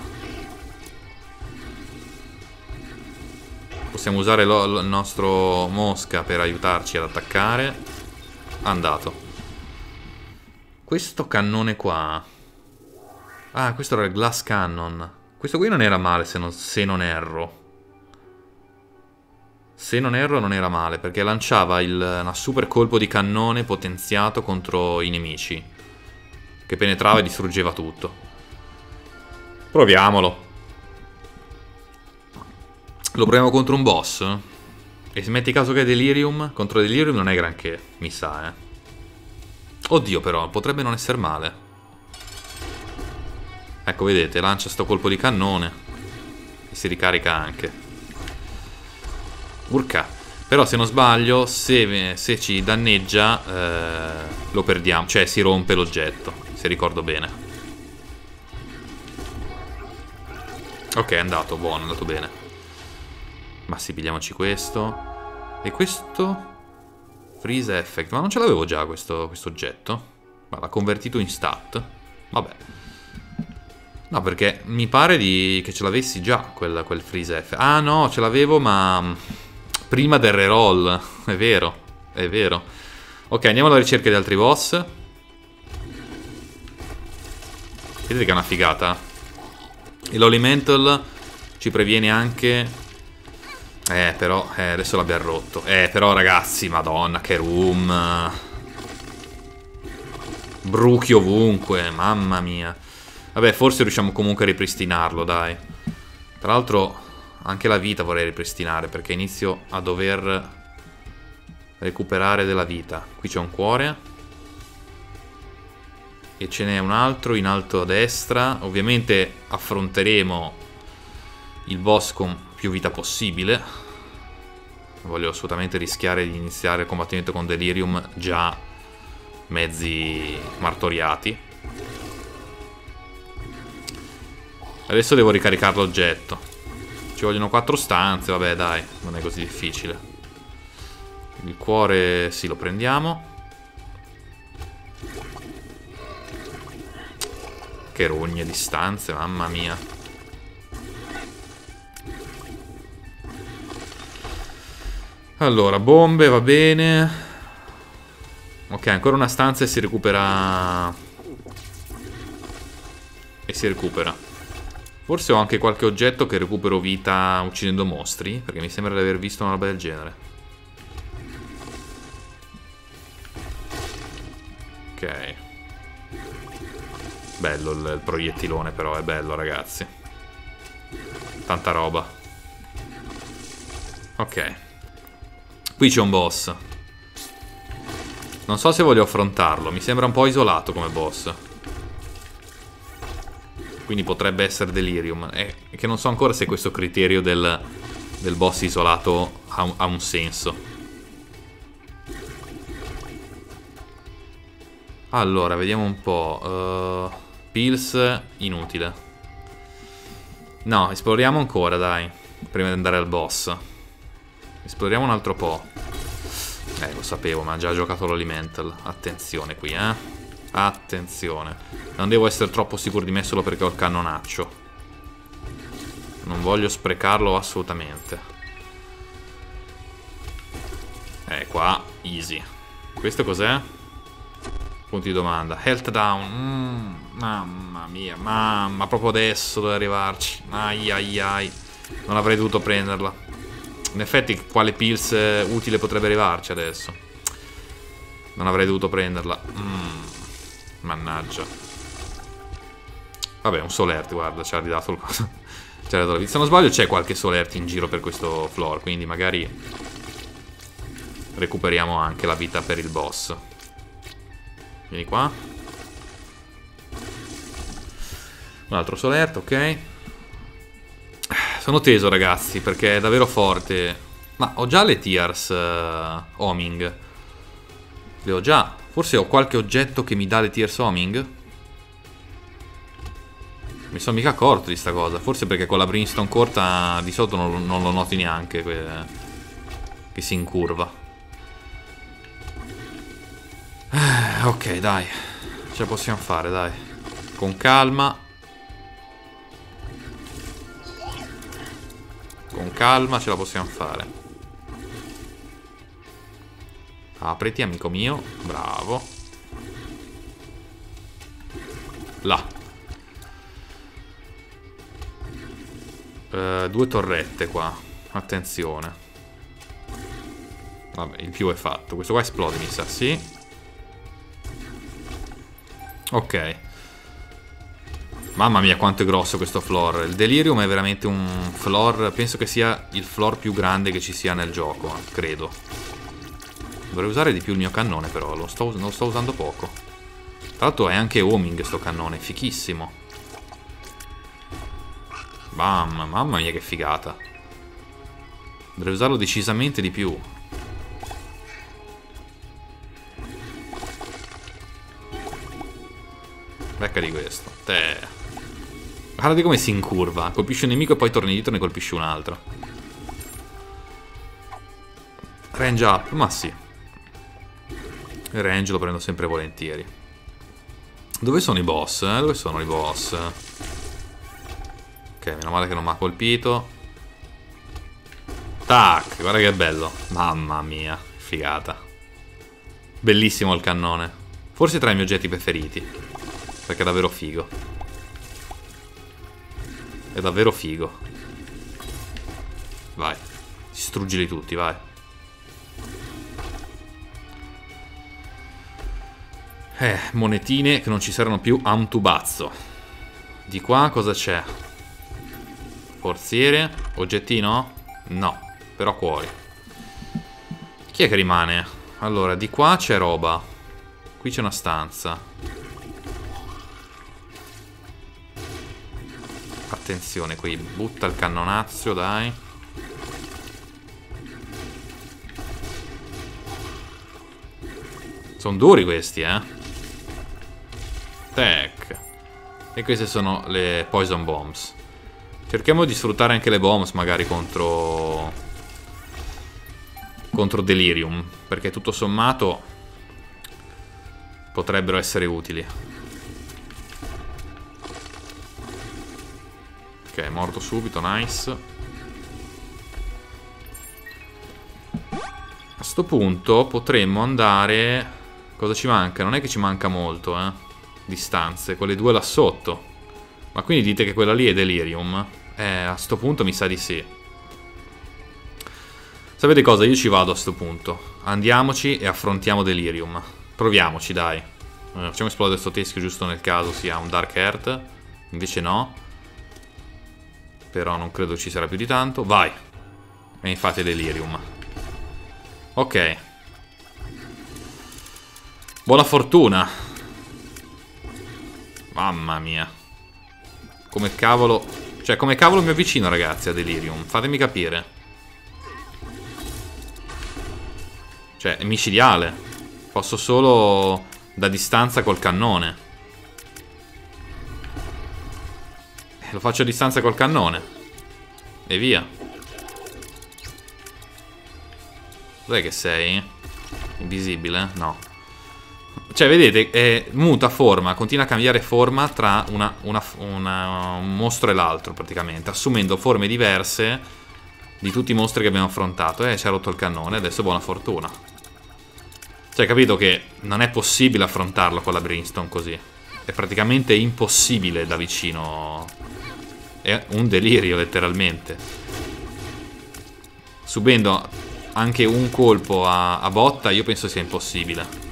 Possiamo usare lo, lo, il nostro Mosca per aiutarci ad attaccare. Andato. Questo cannone qua. Ah, questo era il Glass Cannon. Questo qui non era male se non, se non erro. Se non erro non era male, perché lanciava il, una super colpo di cannone potenziato contro i nemici, che penetrava e distruggeva tutto. Proviamolo. Lo proviamo contro un boss. E se metti caso che è Delirium, contro Delirium non è granché, mi sa, eh. Oddio però, potrebbe non essere male. Ecco, vedete, lancia sto colpo di cannone e si ricarica anche. Urca. Però se non sbaglio, se, se ci danneggia eh, lo perdiamo. Cioè si rompe l'oggetto, se ricordo bene. Ok, è andato, buono, è andato bene. Ma sì, pigliamoci questo. E questo? Freeze effect. Ma non ce l'avevo già questo, questo oggetto? Ma l'ha convertito in stat. Vabbè. No, perché mi pare di... che ce l'avessi già quel, quel freeze effect. Ah no, ce l'avevo ma... prima del reroll. È vero, è vero. Ok, andiamo alla ricerca di altri boss. Vedete che è una figata. E l'Elemental ci previene anche... Eh, però, eh, adesso l'abbiamo rotto. Eh, però, ragazzi, madonna, che room. Bruchi ovunque, mamma mia. Vabbè, forse riusciamo comunque a ripristinarlo, dai. Tra l'altro, anche la vita vorrei ripristinare, perché inizio a dover recuperare della vita. Qui c'è un cuore. E ce n'è un altro in alto a destra. Ovviamente affronteremo il boss con più vita possibile. Voglio assolutamente rischiare di iniziare il combattimento con Delirium già mezzi martoriati. Adesso devo ricaricare l'oggetto. Ci vogliono quattro stanze, vabbè dai, non è così difficile. Il cuore sì, lo prendiamo. Che rogne di stanze, mamma mia. Allora, bombe, va bene. Ok, ancora una stanza e si recupera. E si recupera. Forse ho anche qualche oggetto che recupero vita uccidendo mostri, perché mi sembra di aver visto una roba del genere. Ok. Bello il, il proiettilone, però è bello, ragazzi. Tanta roba. Ok. Qui c'è un boss. Non so se voglio affrontarlo. Mi sembra un po' isolato come boss. Quindi potrebbe essere Delirium. È che non so ancora se questo criterio del, del boss isolato ha un, ha un senso. Allora, vediamo un po'. Uh, Pills, inutile. No, esploriamo ancora, dai. Prima di andare al boss. Esploriamo un altro po'. Eh, lo sapevo, ma ha già giocato l'Elemental. Attenzione qui, eh. Attenzione. Non devo essere troppo sicuro di me solo perché ho il cannonaccio. Non voglio sprecarlo assolutamente. Eh, qua, easy. Questo cos'è? Punti di domanda. Health down. Mm, mamma mia, mamma, proprio adesso dove arrivarci. Ai ai ai. Non avrei dovuto prenderla. In effetti, quale pills utile potrebbe arrivarci adesso? Non avrei dovuto prenderla. Mm, mannaggia. Vabbè, un Solert, guarda, ci ha ridato il coso. Ci ha ridato la vita. Se non sbaglio c'è qualche Solert in giro per questo floor, quindi magari recuperiamo anche la vita per il boss. Vieni qua. Un altro Solert, ok. Sono teso, ragazzi, perché è davvero forte. Ma ho già le Tears uh, Homing. Le ho già. Forse ho qualche oggetto che mi dà le Tears Homing. Mi sono mica accorto di sta cosa. Forse perché con la Brimstone corta di sotto non, non lo noti neanche que che si incurva. eh, Ok, dai. Ce la possiamo fare, dai. Con calma. Con calma ce la possiamo fare. Apriti, amico mio. Bravo. Là. Uh, due torrette qua. Attenzione. Vabbè, il più è fatto. Questo qua esplode, mi sa, sì. Ok. Mamma mia quanto è grosso questo floor. Il Delirium è veramente un floor. Penso che sia il floor più grande che ci sia nel gioco, credo. Dovrei usare di più il mio cannone, però lo sto, lo sto usando poco. Tra l'altro è anche homing sto cannone, fichissimo. Bam, mamma mia che figata. Dovrei usarlo decisamente di più. Becca di questo. Te. Guardate come si incurva. Colpisce un nemico e poi torna indietro e ne colpisce un altro. Range up, ma sì. Il range lo prendo sempre volentieri. Dove sono i boss? Eh? Dove sono i boss? Ok, meno male che non mi ha colpito. Tac, guarda che bello. Mamma mia, figata. Bellissimo il cannone. Forse tra i miei oggetti preferiti. Perché è davvero figo. È davvero figo. Vai. Distruggili tutti, vai. Eh, monetine che non ci servono più a un tubazzo. Di qua cosa c'è? Forziere. Oggettino? No. Però cuori. Chi è che rimane? Allora, di qua c'è roba. Qui c'è una stanza. Attenzione, qui butta il cannonazzo, dai. Sono duri questi, eh. Tac. E queste sono le poison bombs. Cerchiamo di sfruttare anche le bombs magari contro contro Delirium, perché tutto sommato potrebbero essere utili. Ok, morto subito, nice. A sto punto potremmo andare... Cosa ci manca? Non è che ci manca molto, eh. Distanze, quelle due là sotto. Ma quindi dite che quella lì è Delirium? Eh, a sto punto mi sa di sì. Sapete cosa? Io ci vado a sto punto. Andiamoci e affrontiamo Delirium. Proviamoci, dai. Eh, facciamo esplodere sto teschio giusto nel caso sia un Dark Earth. Invece no. Però non credo ci sarà più di tanto. Vai. E infatti è Delirium. Ok. Buona fortuna. Mamma mia. Come cavolo... Cioè, come cavolo mi avvicino, ragazzi, a Delirium? Fatemi capire. Cioè, è micidiale. Posso solo da distanza col cannone. Lo faccio a distanza col cannone. E via. Dov'è che sei? Invisibile? No. Cioè, vedete, eh, muta forma, continua a cambiare forma tra una, una, una, un mostro e l'altro, praticamente, assumendo forme diverse di tutti i mostri che abbiamo affrontato. Eh, ci ha rotto il cannone, adesso buona fortuna. Cioè, capito che non è possibile affrontarlo con la Brimstone così. È praticamente impossibile da vicino. È un delirio, letteralmente. Subendo anche un colpo a, a botta, io penso sia impossibile.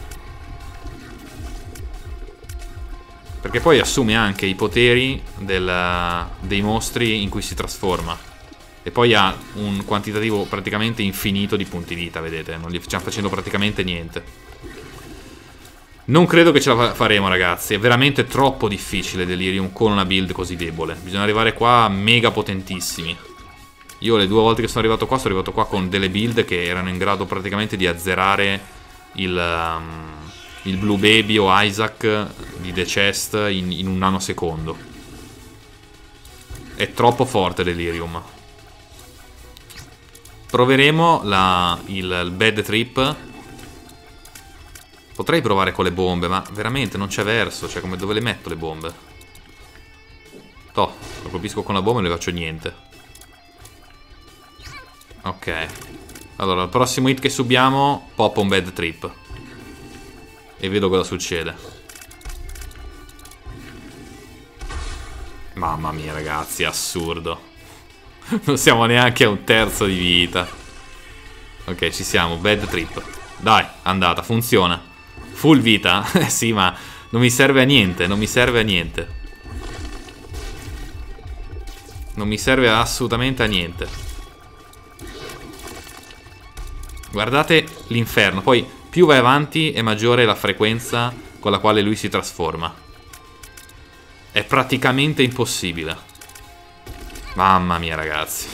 Perché poi assume anche i poteri del, dei mostri in cui si trasforma. E poi ha un quantitativo praticamente infinito di punti vita, vedete? Non gli stiamo facendo praticamente niente. Non credo che ce la faremo, ragazzi. È veramente troppo difficile Delirium con una build così debole. Bisogna arrivare qua mega potentissimi. Io le due volte che sono arrivato qua, sono arrivato qua con delle build che erano in grado praticamente di azzerare il... Um, il Blue Baby o Isaac di The Chest in, in un nanosecondo. È troppo forte Delirium. Proveremo la, il, il Bad Trip. Potrei provare con le bombe, ma veramente non c'è verso. Cioè, come dove le metto le bombe? Toh, lo colpisco con la bomba e non le faccio niente. Ok. Allora, il prossimo hit che subiamo, poppa un Bad Trip. E vedo cosa succede. Mamma mia, ragazzi, è assurdo. Non siamo neanche a un terzo di vita. Ok, ci siamo, Bad Trip. Dai, andata, funziona. Full vita. Eh sì, ma non mi serve a niente. Non mi serve a niente. Non mi serve assolutamente a niente. Guardate l'inferno. Poi più vai avanti e maggiore è la frequenza con la quale lui si trasforma. È praticamente impossibile. Mamma mia, ragazzi.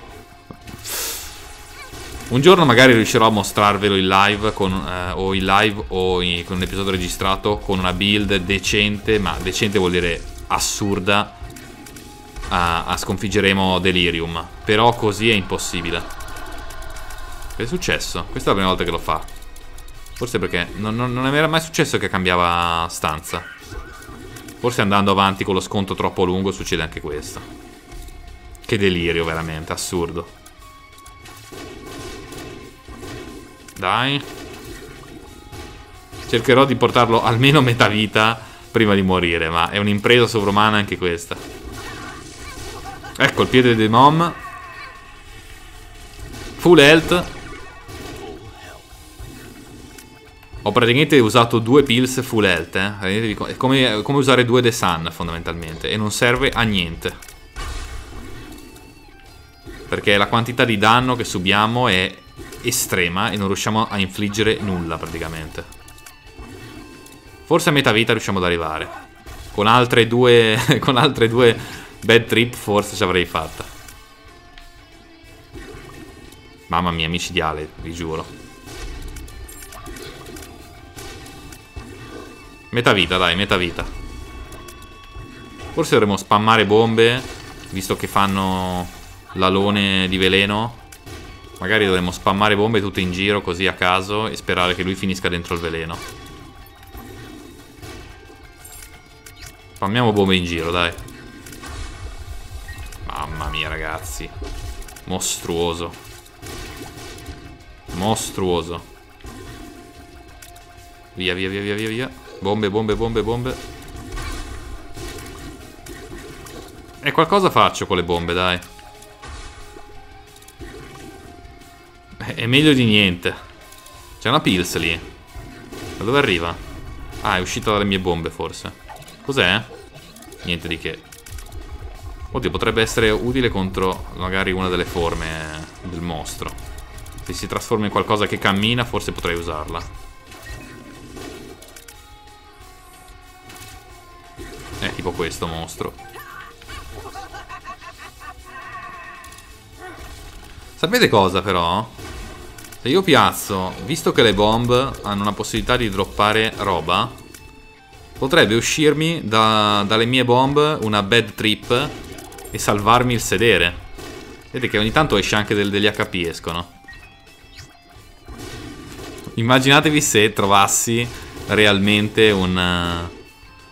Un giorno magari riuscirò a mostrarvelo in live con, eh, o in live o in, con un episodio registrato con una build decente, ma decente vuol dire assurda, a, a sconfiggeremo Delirium. Però così è impossibile. Che è successo? Questa è la prima volta che lo fa. Forse perché non, non, non era mai successo che cambiava stanza. Forse andando avanti con lo sconto troppo lungo succede anche questo. Che delirio, veramente, assurdo. Dai. Cercherò di portarlo almeno metà vita prima di morire, ma è un'impresa sovrumana anche questa. Ecco il piede dei mom. Full health. Ho praticamente usato due pills full health, eh. È come, come usare due The Sun fondamentalmente. E non serve a niente, perché la quantità di danno che subiamo è estrema e non riusciamo a infliggere nulla praticamente. Forse a metà vita riusciamo ad arrivare. Con altre due con altre due bad trip forse ci avrei fatta. Mamma mia, micidiale, vi giuro. Metà vita, dai, metà vita. Forse dovremmo spammare bombe, visto che fanno l'alone di veleno. Magari dovremmo spammare bombe tutte in giro così a caso e sperare che lui finisca dentro il veleno. Spammiamo bombe in giro, dai. Mamma mia, ragazzi. Mostruoso. Mostruoso. Via, via, via, via, via, via. Bombe, bombe, bombe, bombe. E qualcosa faccio con le bombe, dai. È meglio di niente. C'è una pills lì. Da dove arriva? Ah, è uscita dalle mie bombe forse. Cos'è? Niente di che. Oddio, potrebbe essere utile contro magari una delle forme del mostro. Se si trasforma in qualcosa che cammina, forse potrei usarla. È tipo questo mostro. Sapete cosa però? Se io piazzo, visto che le bomb hanno una possibilità di droppare roba, potrebbe uscirmi da, dalle mie bomb una bad trip e salvarmi il sedere. Vedete che ogni tanto esce anche del, degli H P escono. Immaginatevi se trovassi realmente un uh,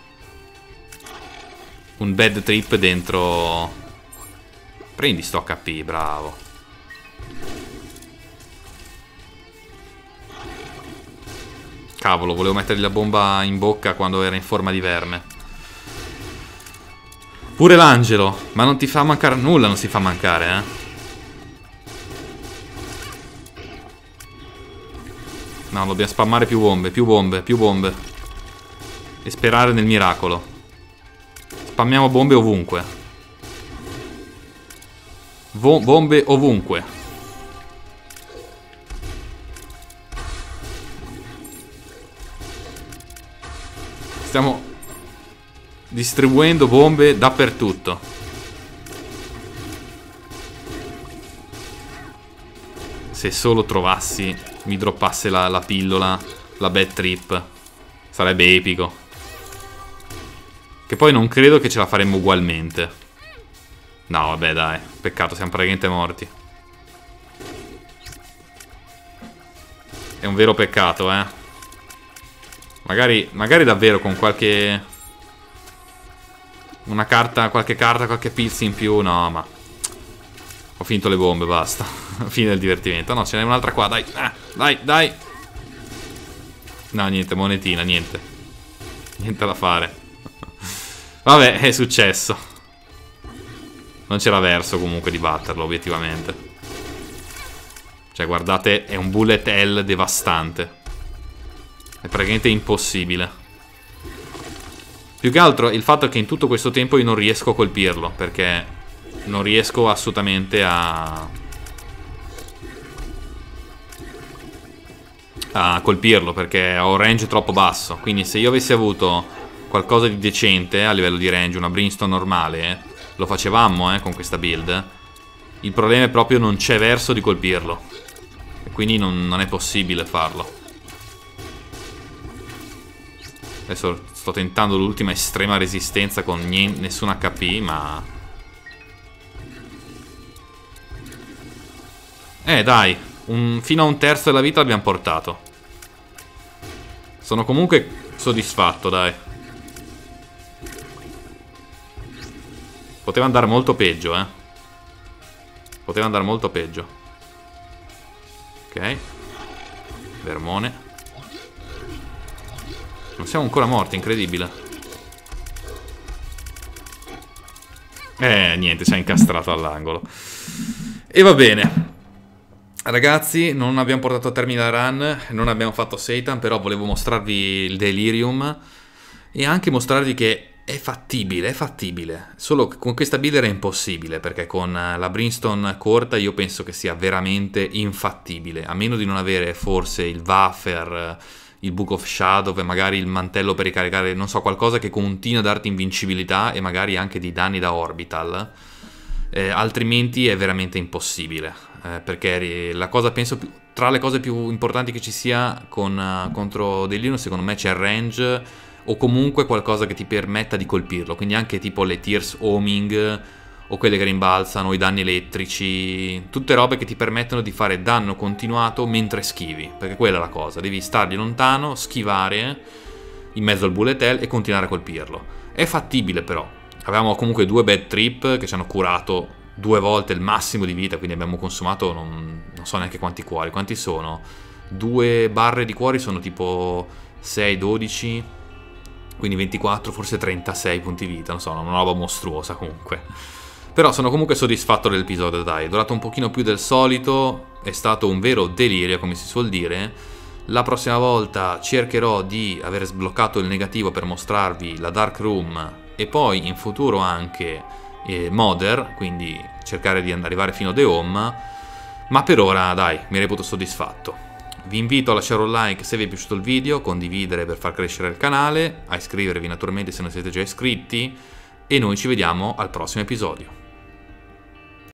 un bad trip dentro. Prendi sto H P, bravo. Cavolo, volevo mettergli la bomba in bocca quando era in forma di verme. Pure l'angelo. Ma non ti fa mancare nulla, non si fa mancare, eh. No, dobbiamo spammare più bombe, più bombe, più bombe. E sperare nel miracolo. Spammiamo bombe ovunque. Vo- bombe ovunque. Stiamo distribuendo bombe dappertutto. Se solo trovassi, mi droppasse la, la pillola, la bad trip, sarebbe epico. Che poi non credo che ce la faremmo ugualmente. No, vabbè, dai. Peccato, siamo praticamente morti. È un vero peccato, eh. Magari, magari davvero con qualche... Una carta, qualche carta, qualche pills in più. No, ma... Ho finito le bombe, basta. Fine del divertimento. No, ce n'è un'altra qua, dai. Ah, dai, dai. No, niente, monetina, niente. Niente da fare. Vabbè, è successo. Non c'era verso comunque di batterlo, obiettivamente. Cioè, guardate, è un bullet hell devastante. È praticamente impossibile. Più che altro il fatto è che in tutto questo tempo io non riesco a colpirlo, perché non riesco assolutamente a... a colpirlo, perché ho un range troppo basso. Quindi se io avessi avuto qualcosa di decente a livello di range, una brimstone normale, Lo facevamo, eh, con questa build. Il problema è proprio non c'è verso di colpirlo. E quindi non, non è possibile farlo. Adesso sto tentando l'ultima estrema resistenza con niente, nessun H P, ma... Eh, dai. Un, fino a un terzo della vita l'abbiamo portato. Sono comunque soddisfatto, dai. Poteva andare molto peggio, eh. Poteva andare molto peggio. Ok. Vermone. Non siamo ancora morti, incredibile. Eh, niente, si è incastrato all'angolo. E va bene. Ragazzi, non abbiamo portato a termine la run, non abbiamo fatto Satan, però volevo mostrarvi il Delirium e anche mostrarvi che è fattibile, è fattibile. Solo che con questa build era impossibile, perché con la Brimstone corta io penso che sia veramente infattibile, a meno di non avere forse il Waffer, il Book of Shadow e magari il mantello per ricaricare, non so, qualcosa che continua a darti invincibilità e magari anche di danni da orbital. Eh, altrimenti è veramente impossibile, eh, perché la cosa, penso, più, tra le cose più importanti che ci sia con, uh, contro Delirium, secondo me c'è il range o comunque qualcosa che ti permetta di colpirlo, quindi anche tipo le Tears Homing o quelle che rimbalzano, i danni elettrici, tutte robe che ti permettono di fare danno continuato mentre schivi, perché quella è la cosa, devi stargli lontano, schivare in mezzo al bullet hell e continuare a colpirlo. È fattibile però. Avevamo comunque due bad trip che ci hanno curato due volte il massimo di vita, quindi abbiamo consumato non, non so neanche quanti cuori. Quanti sono? Due barre di cuori sono tipo sei, dodici, quindi ventiquattro, forse trentasei punti vita, non so, una roba mostruosa comunque. Però sono comunque soddisfatto dell'episodio, dai, è durato un pochino più del solito, è stato un vero delirio, come si suol dire. La prossima volta cercherò di aver sbloccato il negativo per mostrarvi la Dark Room e poi in futuro anche eh, Mother, quindi cercare di arrivare fino a The Home, ma per ora dai, mi reputo soddisfatto. Vi invito a lasciare un like se vi è piaciuto il video, condividere per far crescere il canale, a iscrivervi naturalmente se non siete già iscritti e noi ci vediamo al prossimo episodio.